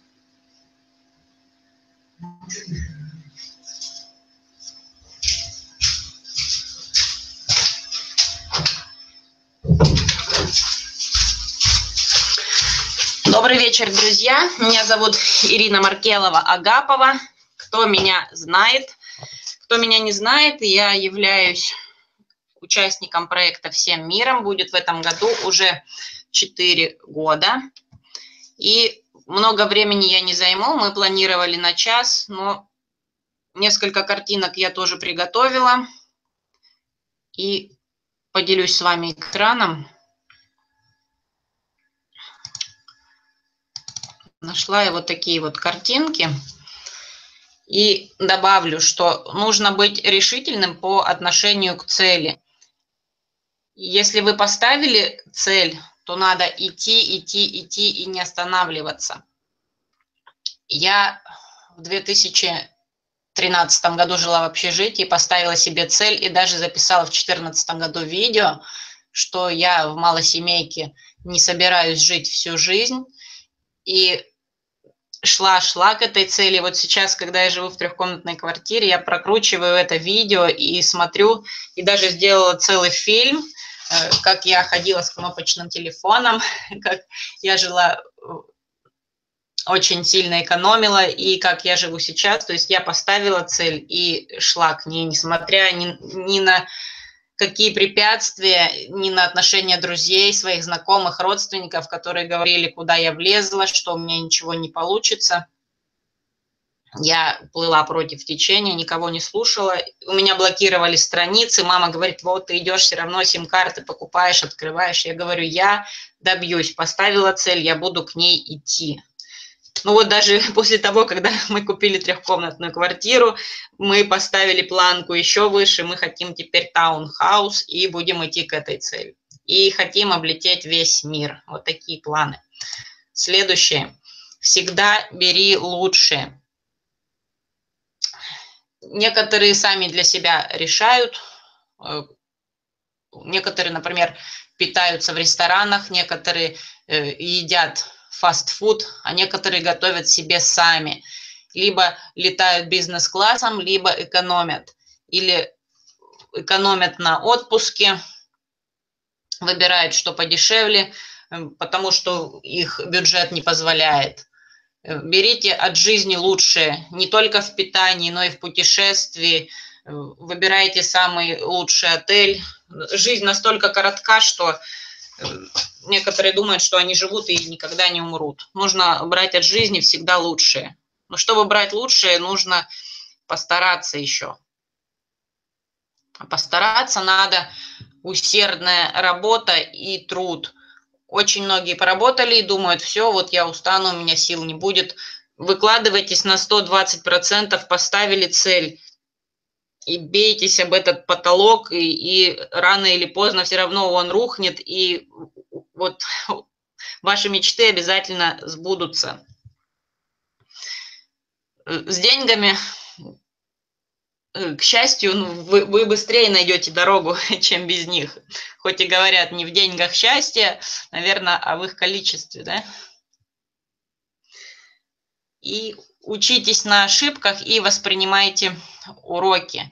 Добрый вечер, друзья. Меня зовут Ирина Маркелова-Агапова. Кто меня знает, кто меня не знает, я являюсь участником проекта «Всем миром». Будет в этом году уже четыре года. И много времени я не займу. Мы планировали на час, но несколько картинок я тоже приготовила. И поделюсь с вами экраном. Нашла я вот такие вот картинки. И добавлю, что нужно быть решительным по отношению к цели. Если вы поставили цель, то надо идти, идти, идти и не останавливаться. Я в две тысячи тринадцатом году жила в общежитии, поставила себе цель и даже записала в две тысячи четырнадцатом году видео, что я в малосемейке не собираюсь жить всю жизнь. И шла-шла к этой цели. Вот сейчас, когда я живу в трехкомнатной квартире, я прокручиваю это видео и смотрю, и даже сделала целый фильм, как я ходила с кнопочным телефоном, как я жила, очень сильно экономила, и как я живу сейчас. То есть я поставила цель и шла к ней, несмотря ни, ни на какие препятствия, ни на отношения друзей, своих знакомых, родственников, которые говорили, куда я влезла, что у меня ничего не получится. Я плыла против течения, никого не слушала. У меня блокировали страницы. Мама говорит, вот ты идешь, все равно сим-карты покупаешь, открываешь. Я говорю, я добьюсь, поставила цель, я буду к ней идти. Ну вот даже после того, когда мы купили трехкомнатную квартиру, мы поставили планку еще выше. Мы хотим теперь таунхаус и будем идти к этой цели. И хотим облететь весь мир. Вот такие планы. Следующее. Всегда бери лучшее. Некоторые сами для себя решают. Некоторые, например, питаются в ресторанах, некоторые едят фастфуд, а некоторые готовят себе сами. Либо летают бизнес-классом, либо экономят. Или экономят на отпуске, выбирают, что подешевле, потому что их бюджет не позволяет. Берите от жизни лучшее, не только в питании, но и в путешествии. Выбирайте самый лучший отель. Жизнь настолько коротка, что некоторые думают, что они живут и никогда не умрут. Нужно брать от жизни всегда лучшее. Но чтобы брать лучшее, нужно постараться еще. Постараться надо, усердная работа и труд. Очень многие поработали и думают, все, вот я устану, у меня сил не будет. Выкладывайтесь на сто двадцать процентов, поставили цель и бейтесь об этот потолок, и, и рано или поздно все равно он рухнет, и вот ваши мечты обязательно сбудутся. С деньгами к счастью, ну, вы, вы быстрее найдете дорогу, чем без них. Хоть и говорят, не в деньгах счастье, наверное, а в их количестве, да? И учитесь на ошибках и воспринимайте уроки.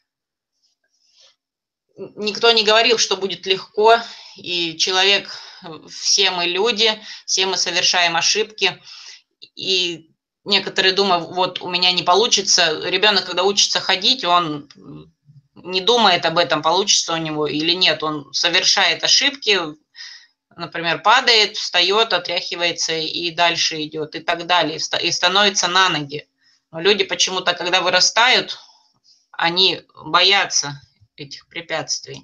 Никто не говорил, что будет легко, и человек, все мы люди, все мы совершаем ошибки, и некоторые думают, вот у меня не получится. Ребенок, когда учится ходить, он не думает об этом, получится у него или нет. Он совершает ошибки, например, падает, встает, отряхивается и дальше идет, и так далее, и становится на ноги. Но люди почему-то, когда вырастают, они боятся этих препятствий.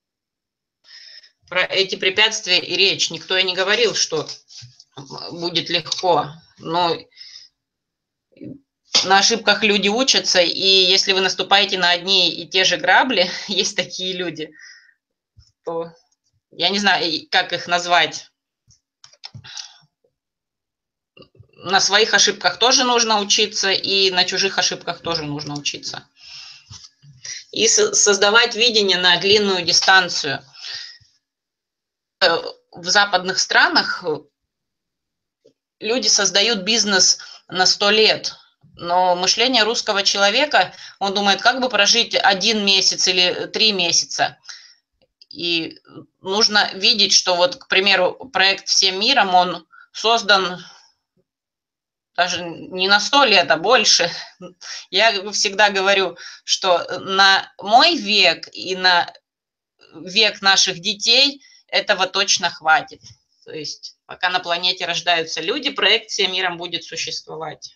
Про эти препятствия и речь. Никто и не говорил, что будет легко. Но на ошибках люди учатся, и если вы наступаете на одни и те же грабли, есть такие люди, то я не знаю, как их назвать. На своих ошибках тоже нужно учиться, и на чужих ошибках тоже нужно учиться. И создавать видение на длинную дистанцию. В западных странах люди создают бизнес на сто лет, но мышление русского человека, он думает, как бы прожить один месяц или три месяца. И нужно видеть, что вот, к примеру, проект «Всем миром», он создан даже не на сто лет, а больше. Я всегда говорю, что на мой век и на век наших детей этого точно хватит. То есть пока на планете рождаются люди, проект «Всем миром» будет существовать.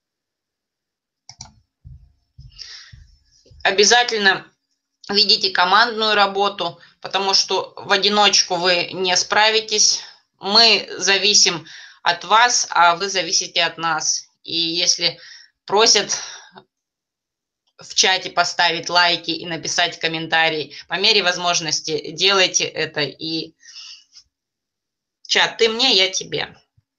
Обязательно ведите командную работу, потому что в одиночку вы не справитесь. Мы зависим от вас, а вы зависите от нас. И если просят в чате поставить лайки и написать комментарий, по мере возможности делайте это. И чат, ты мне, я тебе.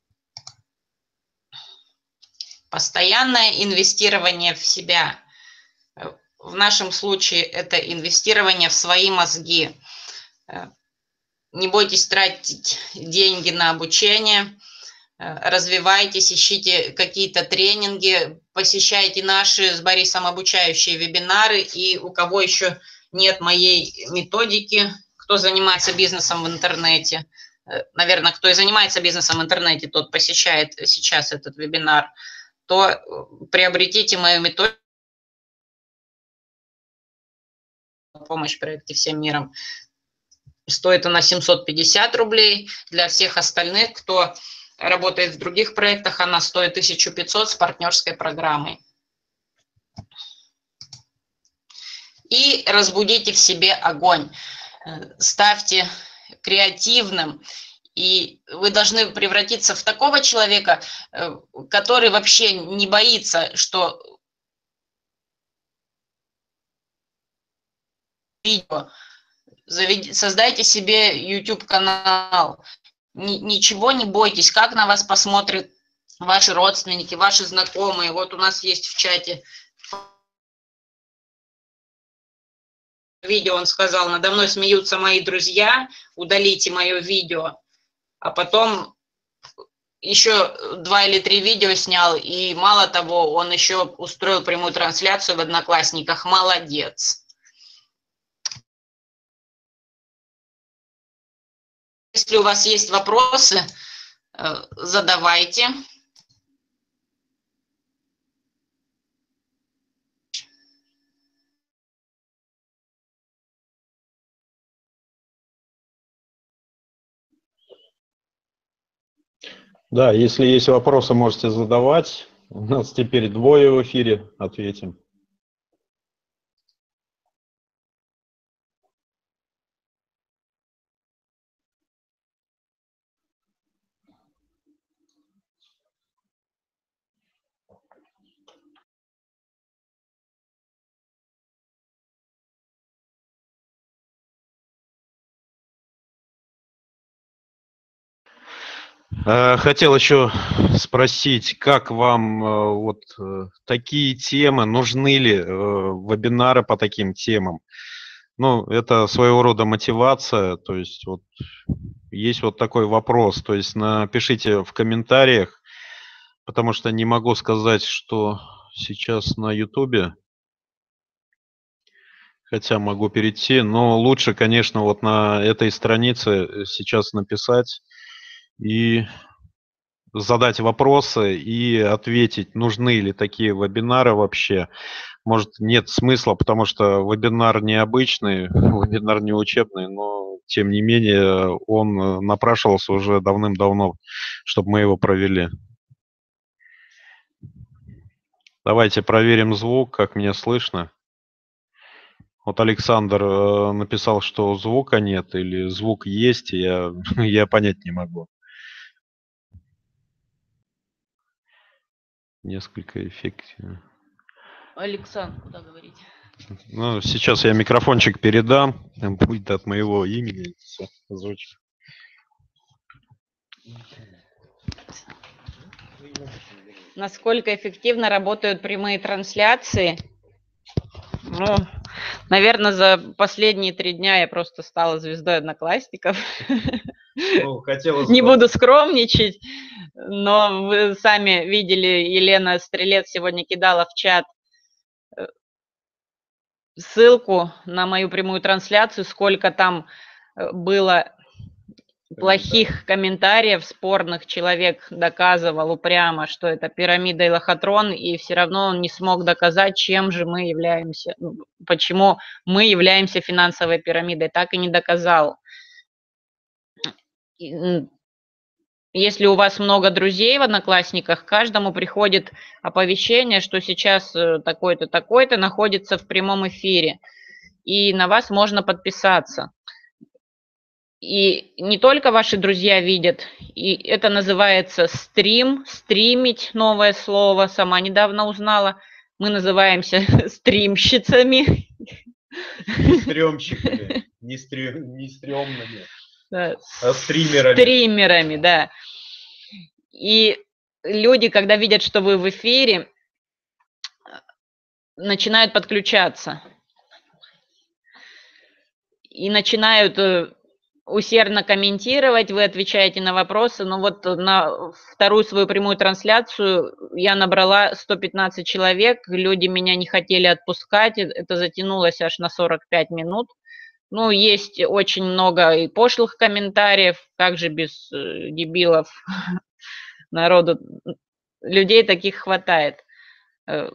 Постоянное инвестирование в себя. В нашем случае это инвестирование в свои мозги. Не бойтесь тратить деньги на обучение, развивайтесь, ищите какие-то тренинги, посещайте наши с Борисом обучающие вебинары. И у кого еще нет моей методики, кто занимается бизнесом в интернете, наверное, кто и занимается бизнесом в интернете, тот посещает сейчас этот вебинар, то приобретите мою методику «Помощь в проекте «Всем миром». Стоит она семьсот пятьдесят рублей. Для всех остальных, кто работает в других проектах, она стоит тысячу пятьсот с партнерской программой. И разбудите в себе огонь. Ставьте креативным. И вы должны превратиться в такого человека, который вообще не боится, что видео. Создайте себе YouTube-канал. Ничего не бойтесь, как на вас посмотрят ваши родственники, ваши знакомые. Вот у нас есть в чате видео, он сказал, надо мной смеются мои друзья, удалите мое видео. А потом еще два или три видео снял, и мало того, он еще устроил прямую трансляцию в Одноклассниках. Молодец. Если у вас есть вопросы, задавайте. Да, если есть вопросы, можете задавать. У нас теперь двое в эфире, ответим. Э, Хотел еще спросить, как вам э, вот э, такие темы, нужны ли э, вебинары по таким темам? Ну, это своего рода мотивация, то есть вот есть вот такой вопрос, то есть напишите в комментариях, потому что не могу сказать, что сейчас на Ютубе, хотя могу перейти, но лучше, конечно, вот на этой странице сейчас написать и задать вопросы и ответить, нужны ли такие вебинары вообще. Может, нет смысла, потому что вебинар не обычный, вебинар не учебный, но тем не менее он э, напрашивался уже давным-давно, чтобы мы его провели. Давайте проверим звук, как меня слышно. Вот Александр э, написал, что звука нет, или звук есть, и я, я понять не могу. Несколько эффективно. Александр, куда говорить? Ну, сейчас я микрофончик передам, там будет от моего имени всё звучит. Насколько эффективно работают прямые трансляции? Ну, наверное, за последние три дня я просто стала звездой Одноклассников. Ну, хотелось Не бы- буду скромничать, но вы сами видели, Елена Стрелец сегодня кидала в чат э, ссылку на мою прямую трансляцию, сколько там э, было плохих комментариев, спорных. Человек доказывал упрямо, что это пирамида и лохотрон, и все равно он не смог доказать, чем же мы являемся, ну, почему мы являемся финансовой пирамидой, так и не доказал. И, м, Если у вас много друзей в Одноклассниках, каждому приходит оповещение, что сейчас э, такой-то, такой-то находится в прямом эфире, и на вас можно подписаться. И не только ваши друзья видят, и это называется стрим, стримить, новое слово, сама недавно узнала. Мы называемся стримщицами. Стрёмщиками, не, стрё- не стрёмными, Да, а стримерами. Стримерами, да. И люди, когда видят, что вы в эфире, начинают подключаться. И начинают э, усердно комментировать, вы отвечаете на вопросы. Но вот на вторую свою прямую трансляцию я набрала сто пятнадцать человек, люди меня не хотели отпускать, э- это затянулось аж на сорок пять минут. Ну, есть очень много и пошлых комментариев, как же без э, дебилов народу, людей таких хватает. Э,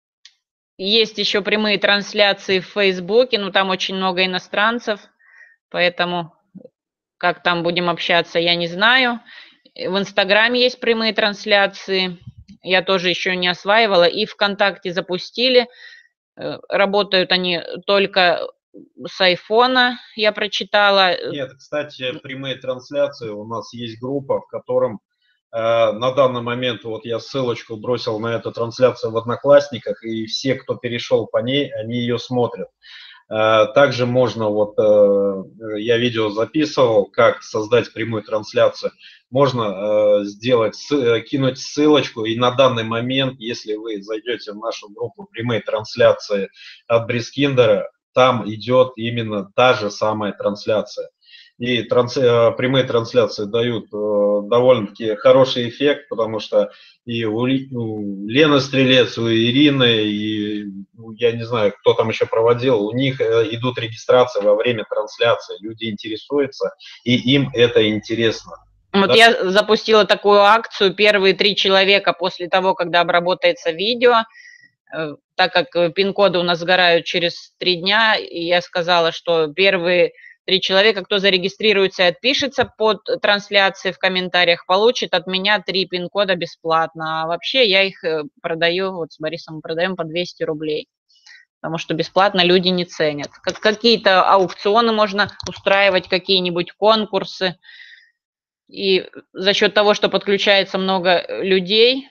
Есть еще прямые трансляции в Фейсбуке, но там очень много иностранцев, поэтому как там будем общаться, я не знаю. В Инстаграме есть прямые трансляции, я тоже еще не осваивала. И ВКонтакте запустили. Э, Работают они только с айфона, я прочитала. Нет, кстати, прямые трансляции, у нас есть группа, в котором э, на данный момент, вот я ссылочку бросил на эту трансляцию в Одноклассниках, и все, кто перешел по ней, они ее смотрят. Э, также можно, вот э, я видео записывал, как создать прямую трансляцию. Можно э, сделать, сы- кинуть ссылочку, и на данный момент, если вы зайдете в нашу группу прямые трансляции от Брискиндера, там идет именно та же самая трансляция. И транс, э, прямые трансляции дают э, довольно-таки хороший эффект, потому что и у, Ли- у Лены Стрелец, у Ирины, и ну, я не знаю, кто там еще проводил, у них э, идут регистрации во время трансляции, люди интересуются, и им это интересно. Вот Да. я запустила такую акцию, первые три человека после того, когда обработается видео, э, так как э, пин-коды у нас сгорают через три дня, и я сказала, что первые три человека, кто зарегистрируется и отпишется под трансляцией в комментариях, получит от меня три пин-кода бесплатно. А вообще я их э, продаю, вот с Борисом мы продаем по двести рублей, потому что бесплатно люди не ценят. Как какие-то аукционы можно устраивать, какие-нибудь конкурсы. И за счет того, что подключается много людей,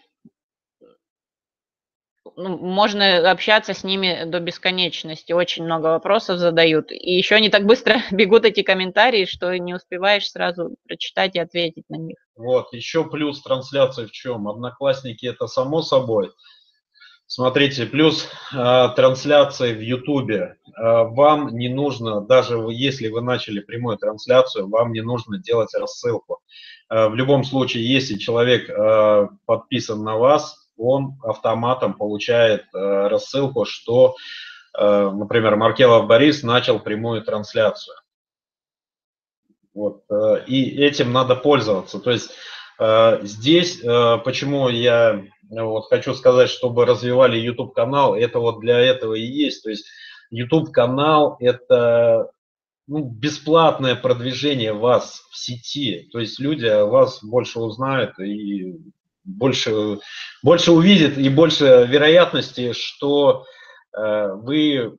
ну, можно общаться с ними до бесконечности. Очень много вопросов задают. И еще они так быстро бегут эти комментарии, что не успеваешь сразу прочитать и ответить на них. Вот, еще плюс трансляции в чем? Одноклассники это само собой. Смотрите, плюс э, трансляции в Ютубе. Э, вам не нужно, даже если вы начали прямую трансляцию, вам не нужно делать рассылку. Э, в любом случае, если человек э, подписан на вас, он автоматом получает э, рассылку, что, э, например, Маркелов Борис начал прямую трансляцию. Вот, э, и этим надо пользоваться. То есть э, здесь, э, почему я вот хочу сказать, чтобы развивали YouTube-канал, это вот для этого и есть. То есть YouTube-канал – это ну, бесплатное продвижение вас в сети. То есть люди о вас больше узнают и больше, больше увидят, и больше вероятности, что э, вы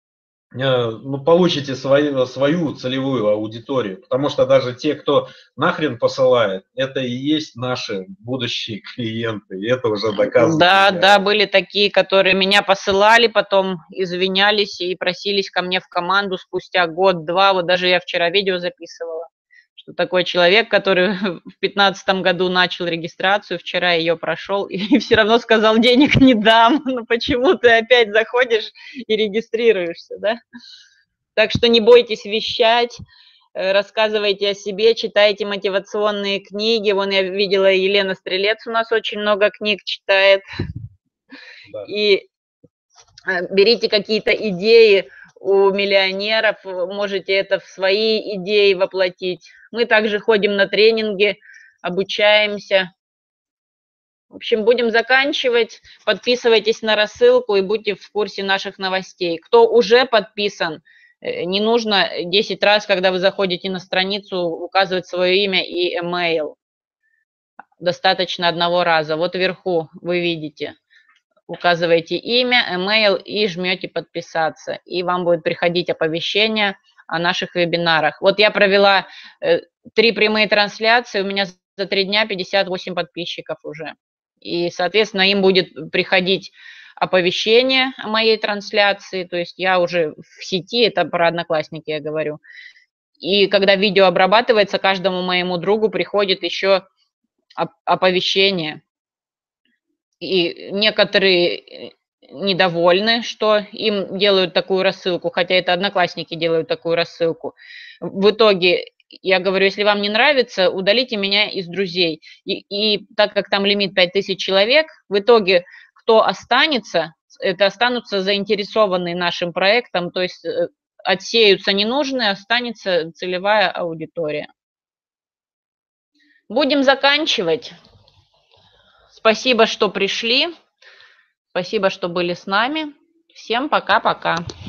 ну, получите свою, свою целевую аудиторию, потому что даже те, кто нахрен посылает, это и есть наши будущие клиенты, и это уже доказано. Да, да, были такие, которые меня посылали, потом извинялись и просились ко мне в команду спустя год-два, вот даже я вчера видео записывала, что такой человек, который в пятнадцатом году начал регистрацию, вчера ее прошел и все равно сказал, денег не дам, ну почему ты опять заходишь и регистрируешься, да? Так что не бойтесь вещать, рассказывайте о себе, читайте мотивационные книги. Вон я видела, Елена Стрелец у нас очень много книг читает. Да. И берите какие-то идеи у миллионеров, можете это в свои идеи воплотить. Мы также ходим на тренинги, обучаемся. В общем, будем заканчивать. Подписывайтесь на рассылку и будьте в курсе наших новостей. Кто уже подписан, не нужно десять раз, когда вы заходите на страницу, указывать свое имя и email. Достаточно одного раза. Вот вверху вы видите. Указываете имя, email и жмете подписаться. И вам будет приходить оповещение о наших вебинарах. Вот я провела э, три прямые трансляции, у меня за три дня пятьдесят восемь подписчиков уже. И, соответственно, им будет приходить оповещение о моей трансляции, то есть я уже в сети, это про Одноклассники я говорю. И когда видео обрабатывается, каждому моему другу приходит еще оповещение. И некоторые недовольны, что им делают такую рассылку, хотя это Одноклассники делают такую рассылку. В итоге я говорю, если вам не нравится, удалите меня из друзей. И, и так как там лимит пять тысяч человек, в итоге кто останется, это останутся заинтересованные нашим проектом, то есть отсеются ненужные, останется целевая аудитория. Будем заканчивать. Спасибо, что пришли. Спасибо, что были с нами. Всем пока-пока.